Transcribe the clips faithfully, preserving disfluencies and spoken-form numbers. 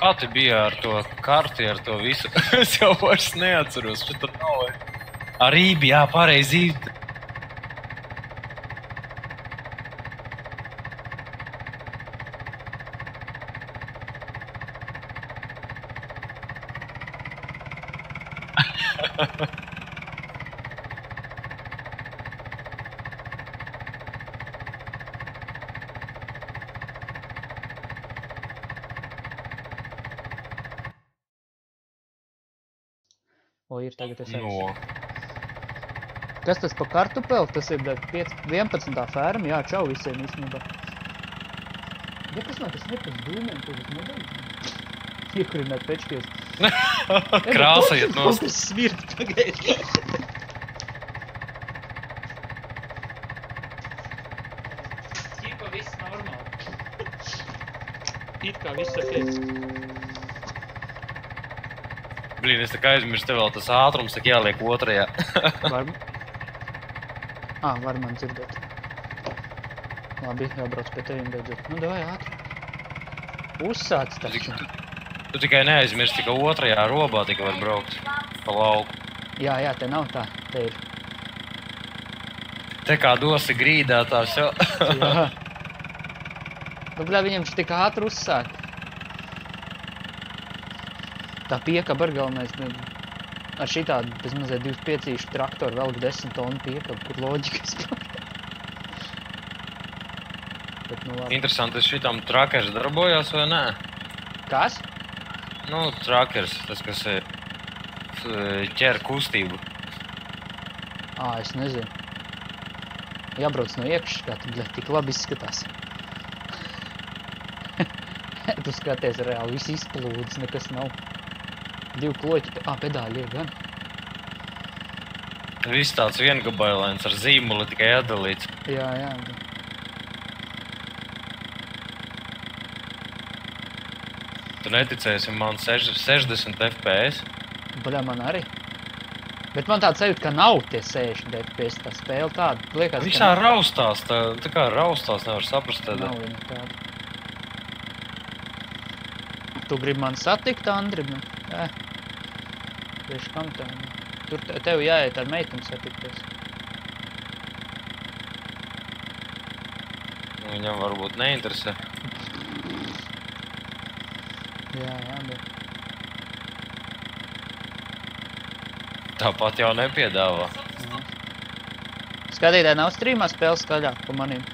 pati bija ar to karti, ar to visu. Es jau vairs neatceros. Šita nav. Ar Ībi, jā, pareizi Ībi. O, ir tagad es No. Kas tas pa kartupeli? Tas ir vienpadsmitā fērma. Jā, čau visiem īstenībā. Ja kas man tas ir pēc dūmiem, ko tas nebeidz? Iekurināt pečkies. Krāsajiet nos. nost. Tas smirt pagaid. Ķipa viss normāli. It kā viss ok. Blīn, es tā kā aizmirstu, tev vēl tas ātrums tak jāliek otrajā. Var... Ā, var man dzirdēt. Labi, jābrauc pie teviem beidzot. Nu, davai ātri. Uzsāc taču. Tu, tu tikai neaizmirsti, ka otrajā robā tikai var braukt pa lauku. Jā, jā, te nav tā. Te ir. Te kā dosi grīdā tā šo. Jā. Nu, bļā, viņam šī tik ātri uzsāk. Tā piekaba ar galvenais, ar šitādu bez mazliet divas piecīšu traktoru velk desmit tonu piekabu, kur loģikas par. Bet, nu, labi. Interesanti, tas šitam trakers darbojās vai nē? Kas? Nu, trakers, tas, kas ir ķer kustību. Ā, es nezinu. Jābrauc no iekšas, kā tu, bļa, tik labi izskatās. Tu skaties reāli, viss izplūdes, nekas nav. Divu kloķi, ā, pedāļi ir gan. Viss tāds viengabailēns ar zīmuli tikai atdalīts. Jā, jā. Tu neticēsi, man sešdesmit F P S. Baļā, man arī. Bet man tāds sajūt, ka nav tie sešdesmit F P S, tā spēle tāda. Liekas, visā raustās, tā, tā kā raustās nevar saprast tādā. Nav viņa tāda. Tu gribi man satikt, Andri? Jā. Tieši kam tā? Tur tev jāiet ar meiteni satikties. Viņam varbūt neinteresē. Jā, jā, bet... Tāpat jau nepiedāvā. Jā. Skatītāji nav strīmā spēles skaļāk pa manīm.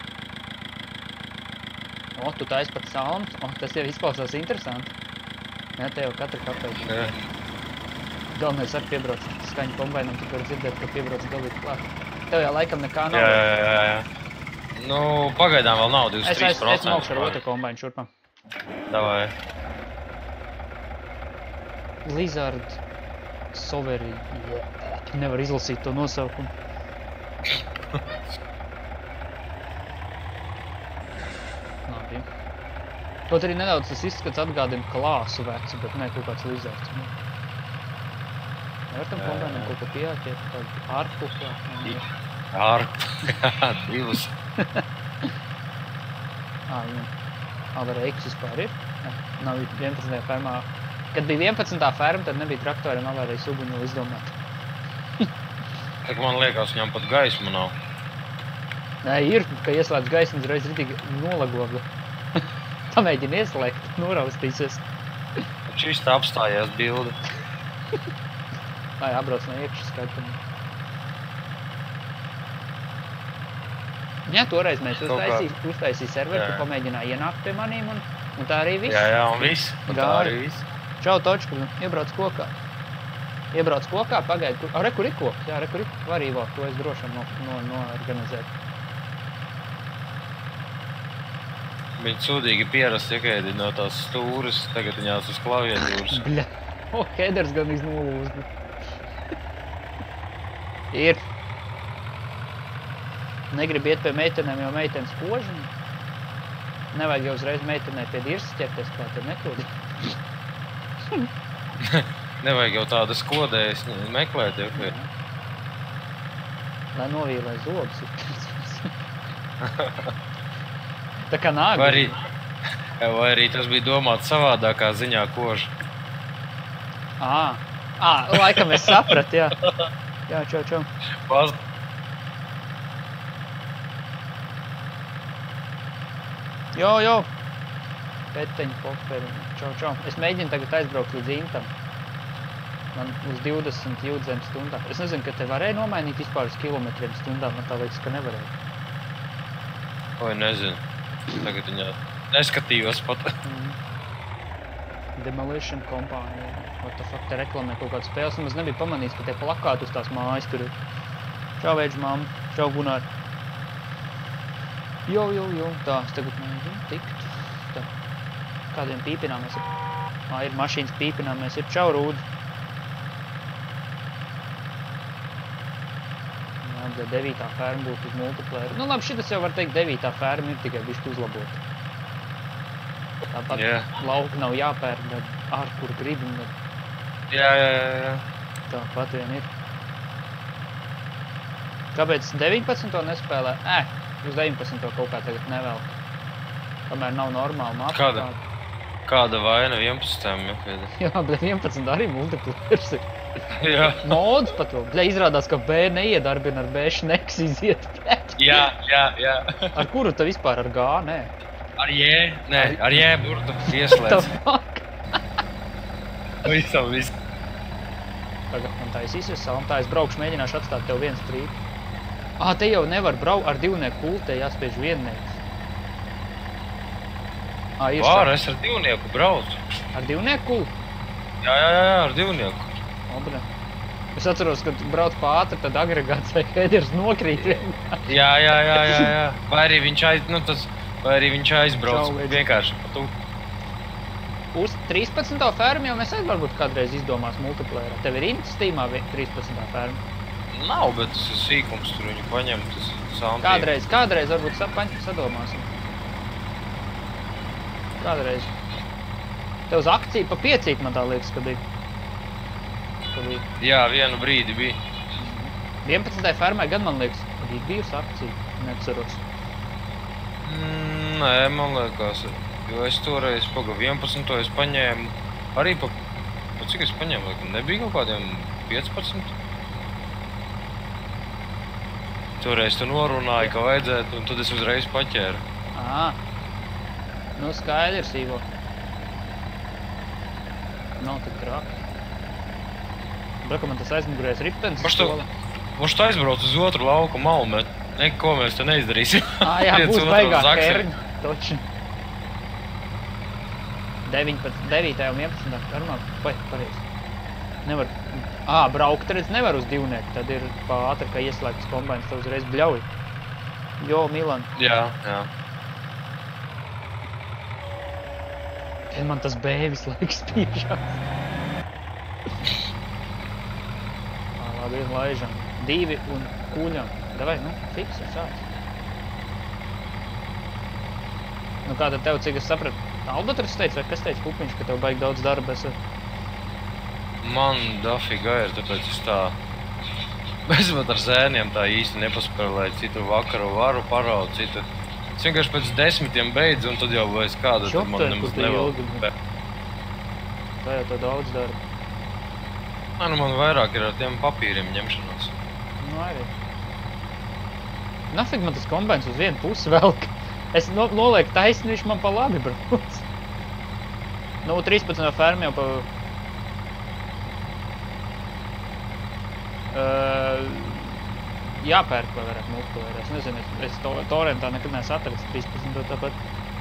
O, tu taisi pat salmas. O, tas jau izklausās interesanti. Jā, te jau katra kapēļ. Jā. Galvenais ar piebrauc skaņu kombainam, tu var dzirdēt, ka piebrauc galīgi klāt. Tev jau laikam nekā nav. Jā, jā, jā, jā. Nu, pagaidām vēl nav divdesmit trīs procenti. Es maukšu ar otru kombainu šurpā. Davai. Lizard Soveri. Nevar izlasīt to nosaukumu. Labi. Kaut arī nedaudz tas izskats atgādina klāsu vecu, bet ne kaut kāds lizards. Nevar tam kombainam kaut ko pieāķēt, tādu ārpu klāt? Ārpu, jā, divus. Ā, viņam. Ā, var eiks vispār ir? Jā, nav vienpadsmitajā fermā. Kad bija vienpadsmitā ferma, tad nebija traktoriem avārijas uguņu vēl izdomāt. Tā kā man liekas, viņam pat gaisma nav. Nē, ir, ka ieslēdz gaismu, uzreiz ritīgi nolagoga. Pamēģina ieslēgt, noraustīsies. Šis tā apstājās bildi. Ai, apbrauc no iekšas skatām. Jā, toreiz mēs uztaisīja serveri, tu pamēģināji ienākt pie manīm un, un tā arī viss. Jā, jā, un viss. Un tā arī viss. Čau, Točku, iebrauc kokā. Iebrauc kokā, pagaidi. A, re, kur ir koks? Jā, re, kur ir. Var īvāk, to es drošam no, no, noorganizēt. Viņi sūdīgi pierast iekaidi no tās stūras, tagad viņās uz klaviatūras. Bļa. O, headers gan iznolūzdi. Ir. Negribu iet pie meitenēm, jo meitenes kožina. Nevajag jau uzreiz meitenē pie dirsas ķerties, kā te nekodi. Nevajag jau tādas kodējas meklēt, jau ka... Lai novīlē zobus. Tā kā nāga. Vai arī, Jā, vai arī tas bija domāts savādākā ziņā koža. Ā, ā, laikam es sapratu, jā. Jā, čau, čau. Paz... Jo, jo. Peteņi, poperi, čau, čau. Es mēģinu tagad aizbraukt līdz Intam. Man uz divdesmit jūdzēm stundā. Es nezinu, ka te varēja nomainīt vispār uz kilometriem stundā. Man tā liekas, ka nevarēja. Oi, nezinu. Tagad viņā neskatījos pat. Mm. Demolition kompānija. What the fuck, te reklamē kaut kādu spēles. Un es nebiju pamanījis, ka te plakāti uz tās mājas tur ir. Čau, Veģi, mamma. Čau, Gunār. Jo, jo, jo. Tā, es tagad mēģinu tikt. Tā. Kādiem pīpinām mēs ir? Ā, ir mašīnas pīpinām mēs ir. Čau, Rūdi. Jā, devītā ferma būtu uz multiplayeru. Nu, labi, šitas jau var teikt, devītā ferma ir tikai bišķi uzlabota. Tāpat Jā. lauka nav jāpērk, bet ar kur gribi. Bet... Jā, jā, jā, jā. Tāpat vien ir. Kāpēc deviņpadsmito nespēlē? Ē, uz deviņpadsmito kaut kā tagad nevelk. Kamēr nav normāla mapa. Kāda? Kāda vaina vienpadsmitajam, ja? Jā, bet vienpadsmit arī multiplayers ir. Jā. Mods pat vēl. Bļa, izrādās, ka B neiedarbina ar B šneks iziet pret. Jā, jā, jā. Ar kuru tu vispār? Ar G? Nē. Ar J? Nē, ar J burtu ieslēdz. fuck? Visam viss. Tagad man tā es izsvesalām, tā es braukšu, mēģināšu atstāt tev viens strīpu. Ā, te jau nevar braukt ar divnieku kulu, te jāspiež viennieks. Ā, ir Vār, šā. es ar divnieku braucu. Ar divnieku kulu? Jā, jā, jā, ar divnieku. Obra. Es atceros, kad brauc pa ātri, tad agregāts vai headers nokrīt vienkārši. Jā, jā, jā, jā, jā. Vai arī viņš aiz, nu tas, vai arī viņš aizbrauc Čau, Veģi. vienkārši pa tu. Uz trīspadsmito fermu jau mēs arī varbūt kādreiz izdomās multiplayerā. Tev ir Intas Steamā trīspadsmitā ferma? Nav, bet tas ir sīkums, tur viņu paņem, tas soundteam. Kādreiz, kādreiz varbūt sapaņ, sadomāsim. Kādreiz. Tev uz akciju pa piecīt, man tā liekas, ka bija. Ka bija. Jā, vienu brīdi bija. vienpadsmitajai fermai gan, man liekas, bija bijusi akcija, neatceros. Mm, nē, man liekas, jo es toreiz paga vienpadsmito es paņēmu, arī pa, pa cik es paņēmu, laikam, nebija kaut kādiem piecpadsmit. Toreiz tu norunāji, ka vajadzētu, un tad es uzreiz paķēru. Ā, nu skaidrs, Ivo. Nav tik traki. Braka, man tas aizmugurēs riptens Moš tu, moš tu aizbrauc uz otru lauku malu, bet neko mēs te neizdarīsim. Ā, jā, Viens būs otram baigā zakseri. herņa, toči. deviņpadsmit, devītajā un vienpadsmitā fermā, vai, pareizi. Nevar, ā, braukt redz nevar uz divnieku, tad ir pa ātri, ka ieslēgtas kombainas, tev uzreiz bļauj. Jo, Milan. Jā, jā. Tad man tas B visu laiku spiežās. Ā, labi, laižam. Divi un kuļam. Davai, nu, fiks ir sāc. Nu kā tad tev, cik es sapratu, Albatris teica, vai kas teica Pupiņš, ka tev baigi daudz darba esi? Man dafiga ir, tāpēc es tā... Es pat ar zēniem tā īsti nepaspēlēju, citu vakaru varu paraut, citu... Es vienkārši pēc desmitiem beidzu, un tad jau vairs kāda, tad man Šoptē, nemaz kur tu nevēl. ilgi, Tā jau tev daudz darba. Nē, nu man vairāk ir ar tiem papīriem ņemšanos. Nu arī. Nafig man tas kombains uz vienu pusi velk. Es no, nolieku taisni, viņš man pa labi brauc. Nu, trīspadsmitā ferma jau pa... Uh, jāpērk, vai varētu multiplayerā. Es nezinu, es, es to, torrentā nekad neesmu atracis trīspadsmito tāpat.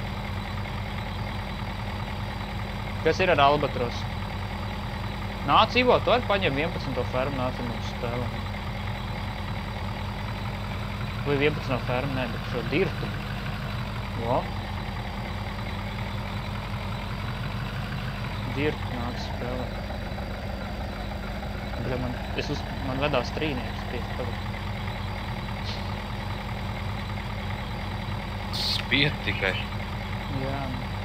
Kas ir ar Albatros? Nāc, Ivo, tu arī paņem vienpadsmito fermu, nāc ar mums spēlēm. Vai vienpadsmitā ferma? Nē, bet šo dirtu. Jo. Dirtu nāc spēlēt. Bļa, man, es uz, man vedās trīnieks pie tagad. Spiet tikai. Jā.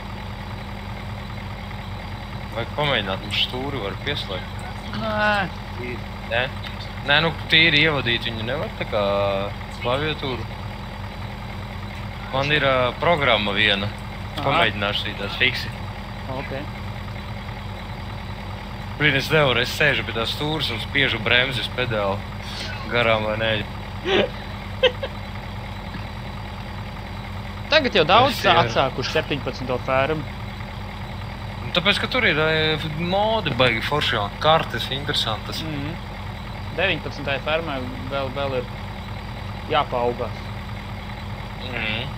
Vajag pamēģināt, mums stūri var pieslēgt. Nē. Nē? Nē, nu tīri ievadīt viņu nevar tā kā klaviatūru. Man ir uh, programma viena. Pamēģināšu šī tās fiksi. Ok. Blīn, es nevaru, es sēžu pie tās stūras un spiežu bremzes pedāli garām vai neļu. Tagad jau daudz Es, jā. atsākuši septiņpadsmito fermu. Un tāpēc, ka tur ir eh, modi baigi forši un kartes interesantas. Mhm. deviņpadsmitajai fermai vēl, vēl ir jāpaaugās. Mm.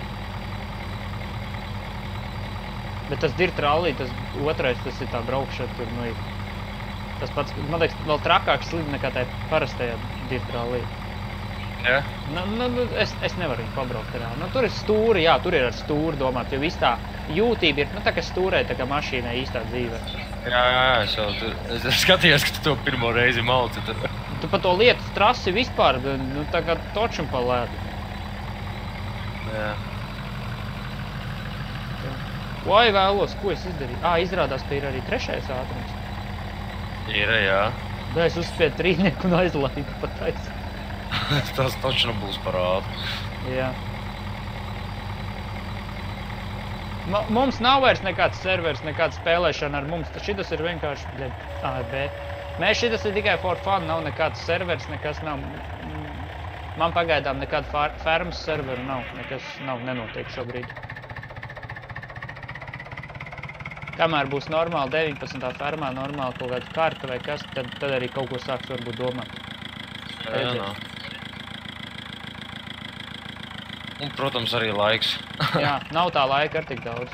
Bet tas dirt rallī, tas otrais, tas ir tā braukšana, tur, nu, ir tas pats, man liekas, vēl trakāks slidi nekā tai parastajā dirt rallī. Ja? Nu, nu, nu, es, es nevaru viņu pabraukt ar. Nu, tur ir stūri, jā, tur ir ar stūri domāt, jo viss tā jūtība ir, nu, tā kā stūrē, tā kā mašīnai īstā dzīvē. Jā, jā, jā, es jau tur, es skatījos, ka tu to pirmo reizi malci tur. Tu pa to lietu trasi vispār, nu, tā kā točam pa lētu. Jā. Vai vēlos, ko es izdarīju? Ā, izrādās, ka ir arī trešais ātrums. Ir, jā. Da, es uzspiedu trīnieku un aizlaidu pa taisi. Tas taču nebūs par ātru. Jā. M mums nav vairs nekāds servers, nekāda spēlēšana ar mums. Šitas ir vienkārši, bļed, A R B. Mēs šitas ir tikai for fun, nav nekāds servers, nekas nav. Man pagaidām nekāda fermas serveru nav, nekas nav, nenotiek šobrīd. Kamēr būs normāli deviņpadsmitā fermā, normāli kaut kāda karta vai kas, tad, tad arī kaut ko sāks varbūt domāt. Jā, jā, nā. Un, protams, arī laiks. Jā, nav tā laika ar tik daudz.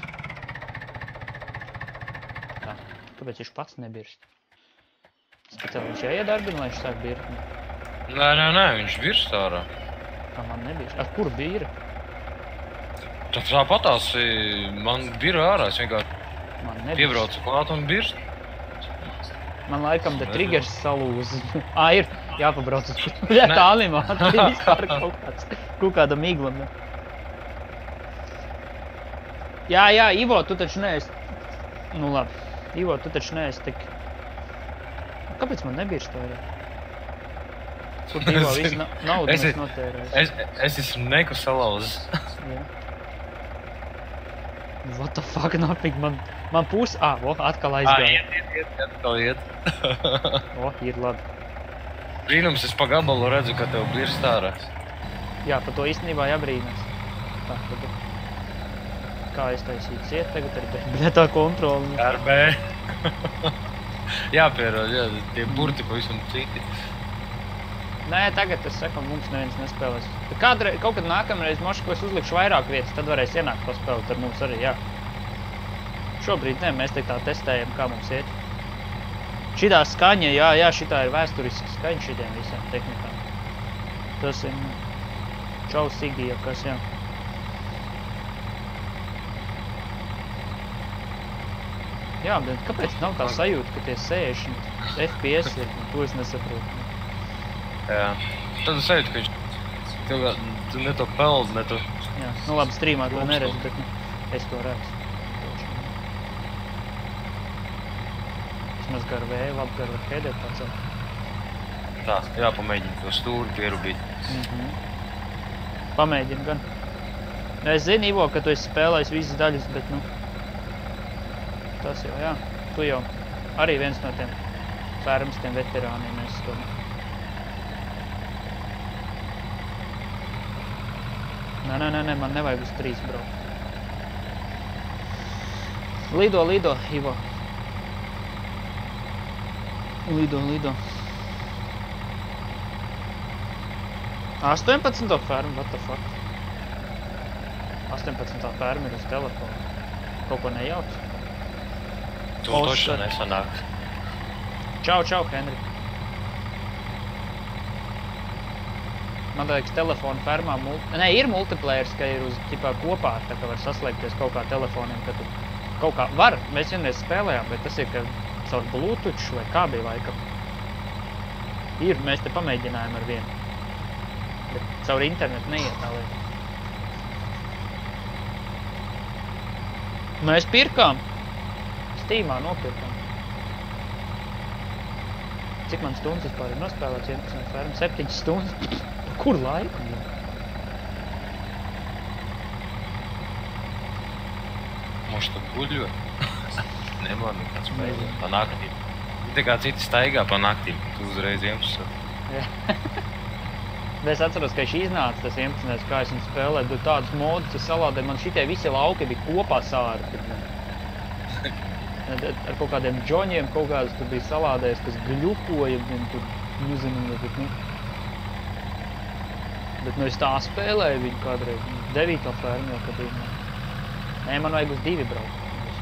Tā, kāpēc viņš pats nebirst? Speciāli viņš jāiedarbina, lai viņš sāk birkt? Nē, nē, nē, viņš virst ārā. Kā man nebirst? Ar kur bīra? Tad tāpatās man bira ārā, es vienkārši Man nebirst. piebraucu klāt un birst. Man laikam te triggers salūz. Ā, ir jāpabrauc uz jā, tā animācija vispār kaut kāds, kaut kāda migla. Jā, jā, Ivo, tu taču neesi. Nu labi, Ivo, tu taču neesi tik. Kāpēc man nebirst tā, jā? Kur Ivo visu na naudu Es mēs es- notērēs? Es, es esmu neku salauzis. Jā. What the fuck, nopik, man, man pūs, ā, o, atkal Ā, aizgāja. iet, iet, iet, atkal iet. O, ir labi. Brīnums, es pa gabalu redzu, ka tev birst ārā. Jā, par to īstenībā jābrīnās. Tā, tad, kā es taisīju ciet tagad ar bļetā kontroli. R B. Jāpierod, jā, tie burti pavisam citi. Nē, tagad es saku, mums neviens nespēlēs. Kādreiz, kaut kad nākamreiz, moši, ko es uzlikšu vairāk vietas, tad varēs ienākt paspēlēt ar mums arī, jā. Šobrīd ne, mēs te tā testējam, kā mums iet. Šitā skaņa, jā, jā, šitā ir vēsturiska skaņa šitiem visiem tehnikām. Tas ir, nu, čau Sigija, kas, jā. Jā, bet kāpēc nav tā sajūta, ka tie sešdesmit F P S ir, to es nesaprotu. Jā. Tad es sajūtu, ka viņš tev kā- tu ne to peld, ne to... Jā, nu labi, strīmā to Lūdzu. neredz, bet nu, es to redzu. Vismaz gar vēju, labi gar var headēt pacelt. Tā, jāpamēģina to stūri pierubīt. Mhm. Pamēģini gan. Nu, es zinu, Ivo, ka tu esi spēlējis visas daļas, bet nu... Tas jau, jā. Tu jau arī viens no tiem fermas, tiem veterāniem esi tomēr. Nē, nē, nē, nē, man nevajag uz trīs braukt. Lido, lido, Ivo. Lido, lido. astoņpadsmitā ferma, what the fuck? astoņpadsmitā ferma ir uz telefonu. Kaut ko nejauc. To Os- toši nesanāk. Čau, čau, Henrik. Man liekas, telefonu fermā multi... Nē, ir multiplayers, ka ir uz ķipā kopā, tā kā var saslēgties kaut kā telefoniem, ka tu kaut kā var. Mēs vienreiz spēlējām, bet tas ir, ka caur Bluetooth vai kā bija laikam. Ir, mēs te pamēģinājām ar vienu. Bet caur internetu neiet tā lieta. Mēs pirkām. Steamā nopirkām. Cik man stundas vispār ir nospēlēts vienpadsmit fermas? septiņas stundas? Kur laiku? Ja? Mums tu guļo. Neman nekāds spēlē. Pa naktīm. Tā kā citi staigā pa naktīm. Tu uzreiz Ziemassvētku. Es atceros, ka viņš iznāca tas vienpadsmitais, kā es viņu spēlēju, bet tādas modas, es salādēju, man šitie visi lauki bija kopā sārti. Ar kaut kādiem džoņiem kaut kādas tur bija salādējis, kas gļukoja, un tur, nezinu, bet, nu. Bet, nu, es tā spēlēju viņu kādreiz, devītā fermē, kad bija. Nē, man vajag uz divi braukt.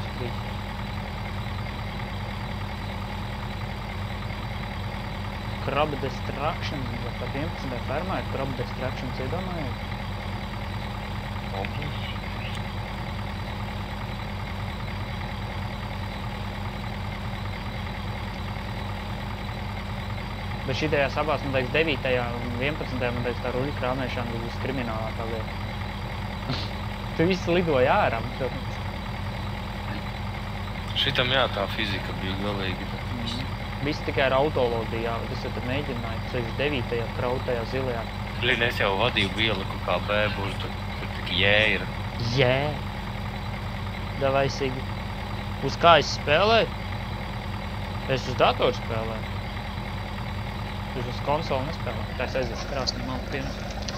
Crab Destruction, vai par vienpadsmitajā fermā ir Crab Destruction, iedomājies? Komplis. Bet šitajās abās, man teiks, devītajā un vienpadsmitajā, man teiks, tā ruļu krāmēšana bija viskriminālākā lieta. Tu viss lidoja ārā, protams. Šitam jā, tā fizika bija galīgi. Viss tikai ar autolodiju, jā, es jau tad mēģināju, sešdesmit devītajā krautajā zilajā. Lien, es jau vadīju bieliku kā bēbuļu, tur, tur tik jē ir. Jē! Davai, Sigi. Uz kā es spēlēju? Es uz datoru spēlēju. Es uz konsoli nespēlēju. Tā es aizies krāsni malku pienu.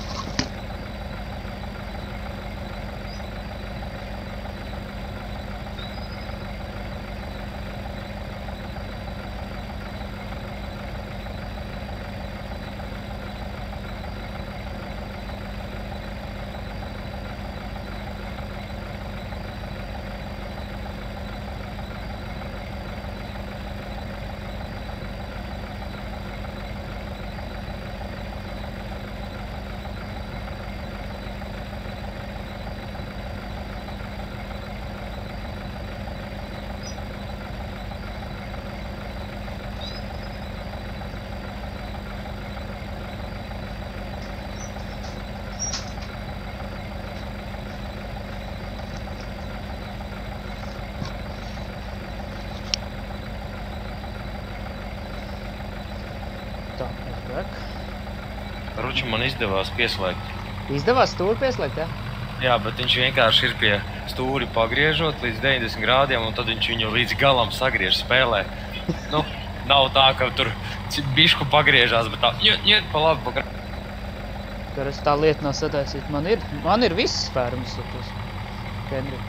Tā, es back. Ruči man izdevās pieslēgt. Izdevās stūri pieslēgt, jā? Jā, bet viņš vienkārši ir pie stūri pagriežot līdz deviņdesmit grādiem, un tad viņš viņu līdz galam sagriež spēlē. Nu, nav tā, ka tur bišku pagriežās, bet tā, ņet, ņet, pa labi pagriež. Tur es tā lieta nav sataisīt. Man ir, man ir viss spērums, tas Henrik.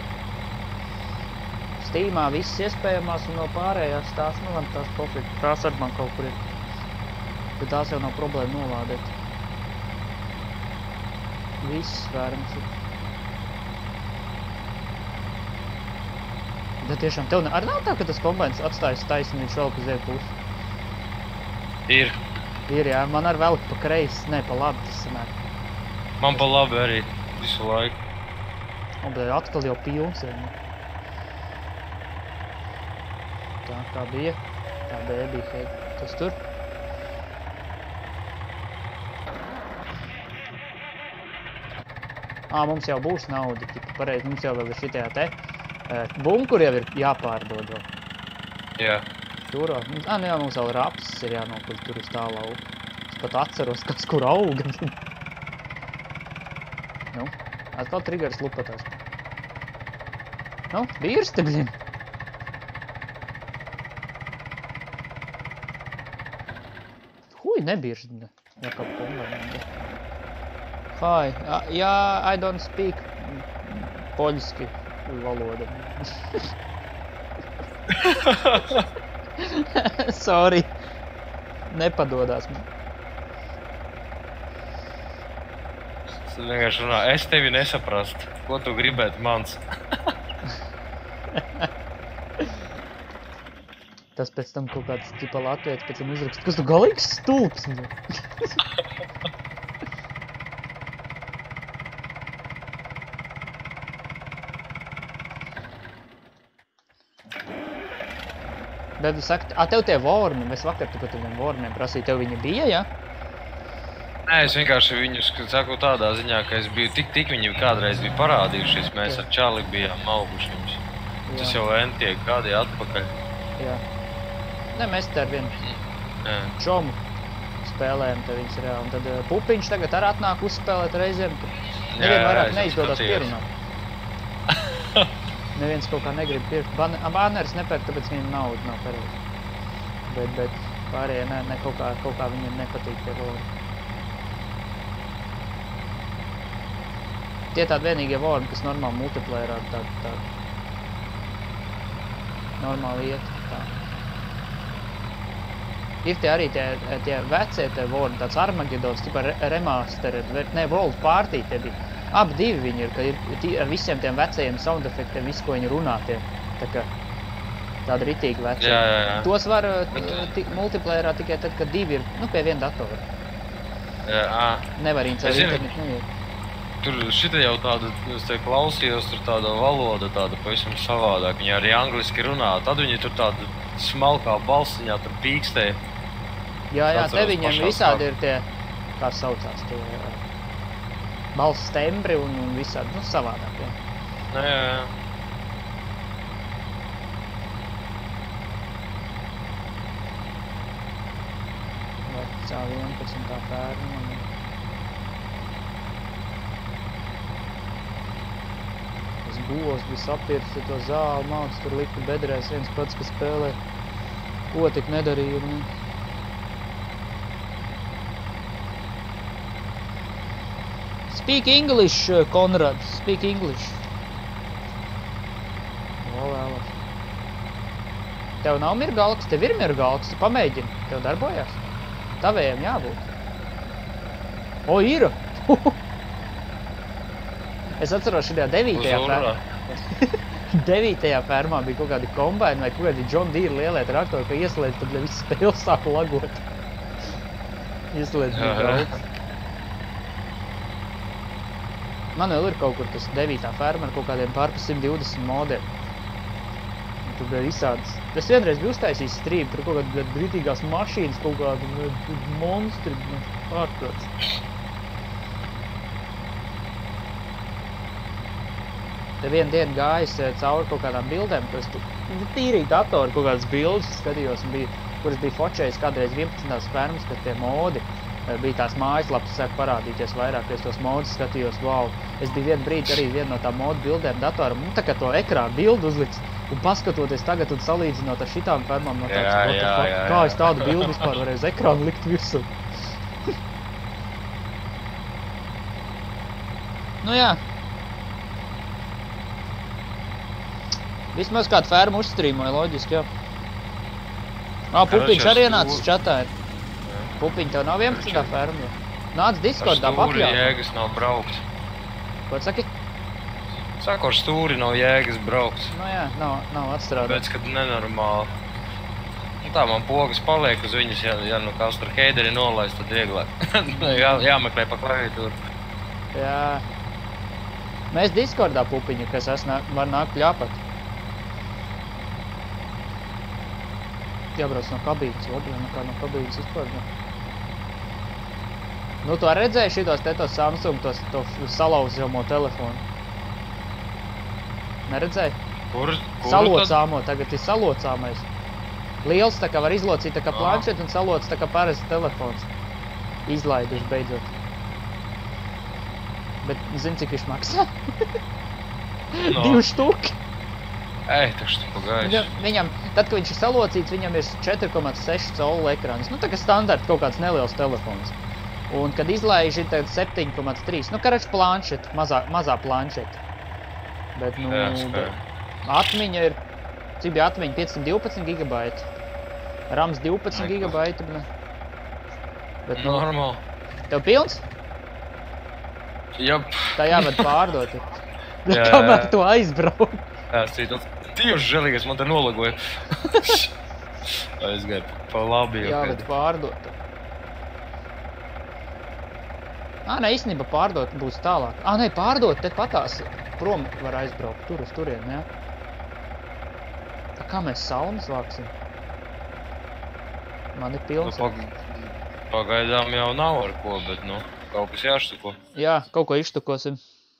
Steamā viss iespējamās un no pārējās tās, nu, man tās pofīgi. Tās ar man kaut kur ir. Bet tās jau nav problēma nolādēt. Viss svērums ir. Bet tiešām tev ne... Arī nav tā, ka tas kombains atstājas taisnīgi vēl pa zēju pusi? Ir. Ir, jā. Man ar velk pa kreisi, ne, pa labi tas sanāk. Man pa labi arī visu laiku. Un, bet atkal jau pilns, jā. Tā kā bija. Tā bija bija hei. Tas tur. Ā, mums jau būs nauda, tikai pareizi, mums jau vēl ir šitajā te. Bunkuri jau ir jāpārdod vēl. Jā. Tur, ā, nu jā, mums vēl rapsis ir jānokļūt tur uz tā lauka. Es pat atceros, kas kur auga. Nu, atkal triggers lupatās. Nu, virsti, blin. Hui, nebirsti. Jā, kā pomba. Hi, uh, yeah, I don't speak poļski valodu. Sorry. Nepadodās man. Es vienkārši runā, es tevi nesaprastu. Ko tu gribētu mans? Tas pēc tam kaut kāds ķipa latvietis pēc tam uzrakst, kas tu galīgs stulps? Bet tu saki, a tev tie vormi, mēs vakar tu par tiem vormiem prasīju, tev viņi bija, ja? Nē, es vienkārši viņus, kad saku tādā ziņā, ka es biju tik, tik viņi kādreiz bija parādījušies, mēs ar Čali bijām malkuši viņus. Tas jau entiek gadi atpakaļ. Jā. Ne, mēs te ar vienu čomu spēlējam te viņas reāli, un tad pupiņš tagad arī atnāk uzspēlēt reizēm, tad nevien vairāk neizdodas pierunāt. Neviens kaut kā negrib pirkt. Ban Banners nepērk, tāpēc viņam nauda nav pareizi. Bet, bet pārējie ne, ne kaut kā, kaut kā viņiem nepatīk tie vorni. Tie tādi vienīgie vorni, kas normāli multiplayerā tādi, tādi. Normāli iet, tā. Ir tie arī tie, tie vecie tie vorni, tāds Armageddons, tipa re remastered, ne, World Party tie bija. Abi divi viņi ir, ka ir ar visiem tiem vecajiem sound efektiem, visu, ko viņi runā tie. Tā kā tādi ritīgi veci. Jā, jā, jā. Tos var multiplayerā tikai tad, kad divi ir, nu, pie viena datora. Jā, ā. Nevar viņus ar internetu neiet. Tur šita jau tāda, es te klausījos, tur tāda valoda tāda pavisam savādāk. Viņi arī angliski runā, tad viņi tur tāda smalkā balsiņā tur pīkstē. Jā, jā, te viņiem visādi ir tie, kā saucās, tie balss tembri un, un visādi, nu, savādāk, jā. Jā, jā, jā. Vecā vienpadsmitā pērna. Tas govs bija sapirts, ja to zāli māc, tur liktu bedrēs viens pats, kas spēlē. Ko tik nedarīja, ne? Speak English, Konrad, speak English. O, vēlas. Tev nav mirgalks, tev ir mirgalks, tu pamēģini, tev darbojās. Tavējiem jābūt. O, ir! Es atceros šajā devītajā fermā. devītajā fermā bija kaut kādi kombaini vai kaut kādi John Deere lielie traktori, ka ieslēdz, tad viss spēles sāk lagot. Ieslēdz mirgalks. Man vēl ir kaut kur tas devītā ferma ar kaut kādiem pārpa simt divdesmit modiem. Un tur bija visādas. Es vienreiz biju uztaisījis strīmu, tur kaut kādi britīgās mašīnas, kaut kādi monstri, ārkārts. Te vienu dienu gājis cauri kaut kādām bildēm, kas tu tīrīgi datori kaut kādas bildes skatījos, un bija, kuras bija fočējis kādreiz vienpadsmitās fermas, kad tie modi. Bija tās mājaslapas, sāk parādīties vairāk, es tos modus skatījos, wow. Es biju vienu brīdi arī vienu no tām modu bildēm datoram, un tā kā to ekrānu bildu uzliks, un paskatoties tagad un salīdzinot ar šitām fermām, no tāds, jā, jā, jā, kā es tādu bildu vispār varēju uz ekrānu likt virsū. Nu jā. Vismaz kādu fermu uzstrīmoja, loģiski, jā. Ā, Pupiņš arī ienācis čatā ir. Pupiņ, tev nav vienpadsmitā ferma? Nāc Discordā pakļaut. Ar stūri jēgas nav braukt. Ko saki? Saku, ar stūri nav jēgas braukt. Nu jā, nav, nav atstrādāt. Pēc, kad nenormāli. Nu tā, man pogas paliek uz viņas, ja, ja nu kāds tur heideri nolaist, tad vieglāk. Jā, jāmeklē pa klaviatūru. Jā. Mēs Discordā, Pupiņa, kas es nā, var nākt ļāpat. Jābrauc no kabīnes, labi, no kā no kabīnes vispār. Ne? Nu, tu redzēji šitos te tos Samsung, tos, to salauzjamo telefonu? Neredzēji? Kur? Kur Salocāmo, tagad ir salocāmais. Liels tā kā var izlocīt tā kā planšet un saloc tā kā parasts telefons. Izlaiduši beidzot. Bet zini, cik viņš maksā? No. Divi štuki. Ej, taču tu pagājuši. Viņam, tad, kad viņš ir salocīts, viņam ir četri komats seši colu ekrāns. Nu, tā kā standarta kaut kāds neliels telefons. Un, kad izlaiž, ir tagad septiņi komats trīs. Nu, karač planšet, mazā, mazā planšet. Bet, nu, Jā, bet atmiņa ir, cik bija atmiņa, piecsimt divpadsmit gigabaiti. Rams divpadsmit gigabaiti, ne? Bet, nu, normāli. Tev pilns? Jop. Tā jāved pārdot. Jā, jā. Kamēr tu aizbrauc. Jā, es cītos. Tieši žēlīgais, man te nolagoja. Aizgāju pa labi. Jāved pārdot. Ā, ne, īstenībā pārdot būs tālāk. Ā, ne, pārdot, te patās prom var aizbraukt, tur uz turien, jā. Tā kā mēs salmas vāksim? Man ir pilns. Nu, pag... Pagaidām jau nav ar ko, bet, nu, kaut kas jāštuko. Jā, kaut ko izštukosim.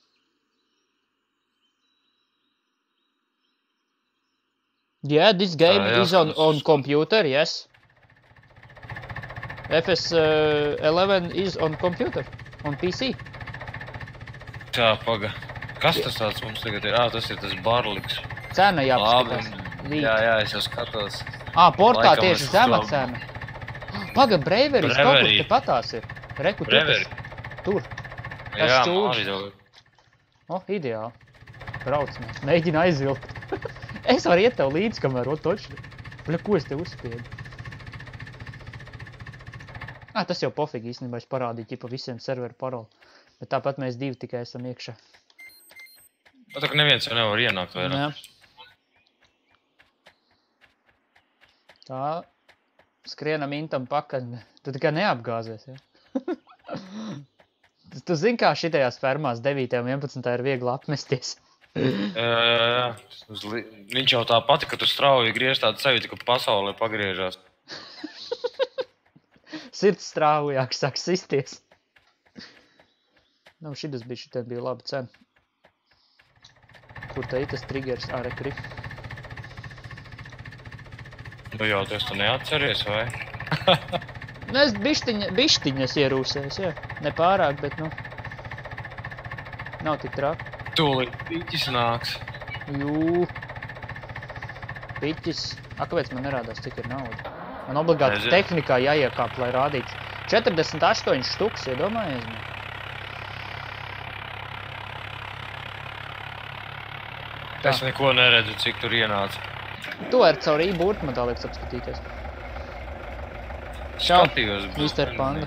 Yeah, this game Tā, is on, on computer, yes. F S eleven is on computer, on P C. Tā, paga. Kas tas tāds mums tagad ir? Ā, tas ir tas barliks. Cena Labi, jāpaskatās. Vīt. jā, jā, es jau skatos. Ā, portā Laikam tieši es zema to- cena. Paga, Breverijs kaut kur Breverī. te patās ir. Reku, tur Breveri. tas. Tur. Tas Jā, čūlis. Māri jau. O, ideāli. Brauc, mēs. Mēģina aizvilkt. Es varu iet tev līdz, kamēr o toči. Bļa, ko es tev uzspiedu? Ā, tas jau pofīgi īstenībā, es parādīju ķipa visiem serveru paroli. Bet tāpat mēs divi tikai esam iekšā. Nu, tā kā neviens jau nevar ienākt vairāk. Jā. Tā. Skrienam intam pakaļ. Tu tikai neapgāzies, ja? Tu zini, kā šitajās fermās devītajā un vienpadsmitajā ir viegli apmesties. Jā, jā, jā. Uz li- Viņš jau tā pati, ka tu strauji griež tādu sajūtu, ka pasaulē pagriežās. Sirds strāvujāk sāk sisties. Nu, šitas bija, šitiem bija laba cena. Kur te ir tas triggers? Ā, re, kur ir? Nu jau, tu to neatceries, vai? Nu, es bištiņa, bištiņas ierūsējos, jā. Ne pārāk, bet, nu. Nav tik traki. Tūlīt piķis nāks. Jū. Piķis. A, kāpēc man nerādās, cik ir nauda? Man obligāti Nezinu. tehnikā jāiekāp, lai rādīts. četrdesmit astoņi štuks, iedomājies? Man. Tā. Es neko neredzu, cik tur ienāca. Tu vari caur i-burtu man tā liekas apskatīties. Čau, Skatījos, bet mister nezinu. Panda.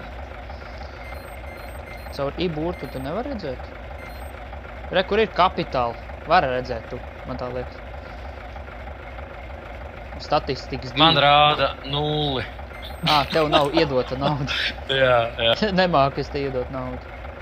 Caur i-burtu tu nevar redzēt? Re, kur ir kapitāli? Var redzēt tu, man tā liekas. Statistikas divi. Man rāda nulli. Ā, tev nav iedota nauda. Jā, jā. Nemāku es te iedot naudu.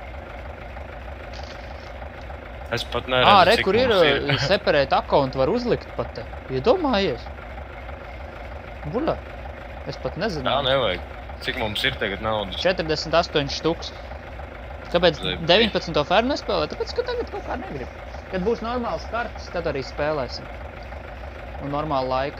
Es pat neredzu, Ā, re, cik kur ir, mums separēt akkauntu var uzlikt pat te. Iedomājies? Buļā. Es pat nezinu. Tā nevajag. Cik mums ir tagad naudas? četrdesmit astoņi štuks. Kāpēc Zai- deviņpadsmito fermu nespēlē? Tāpēc, ka tagad kaut kā negrib. Kad būs normāls kartes, tad arī spēlēsim. Un normāla laika.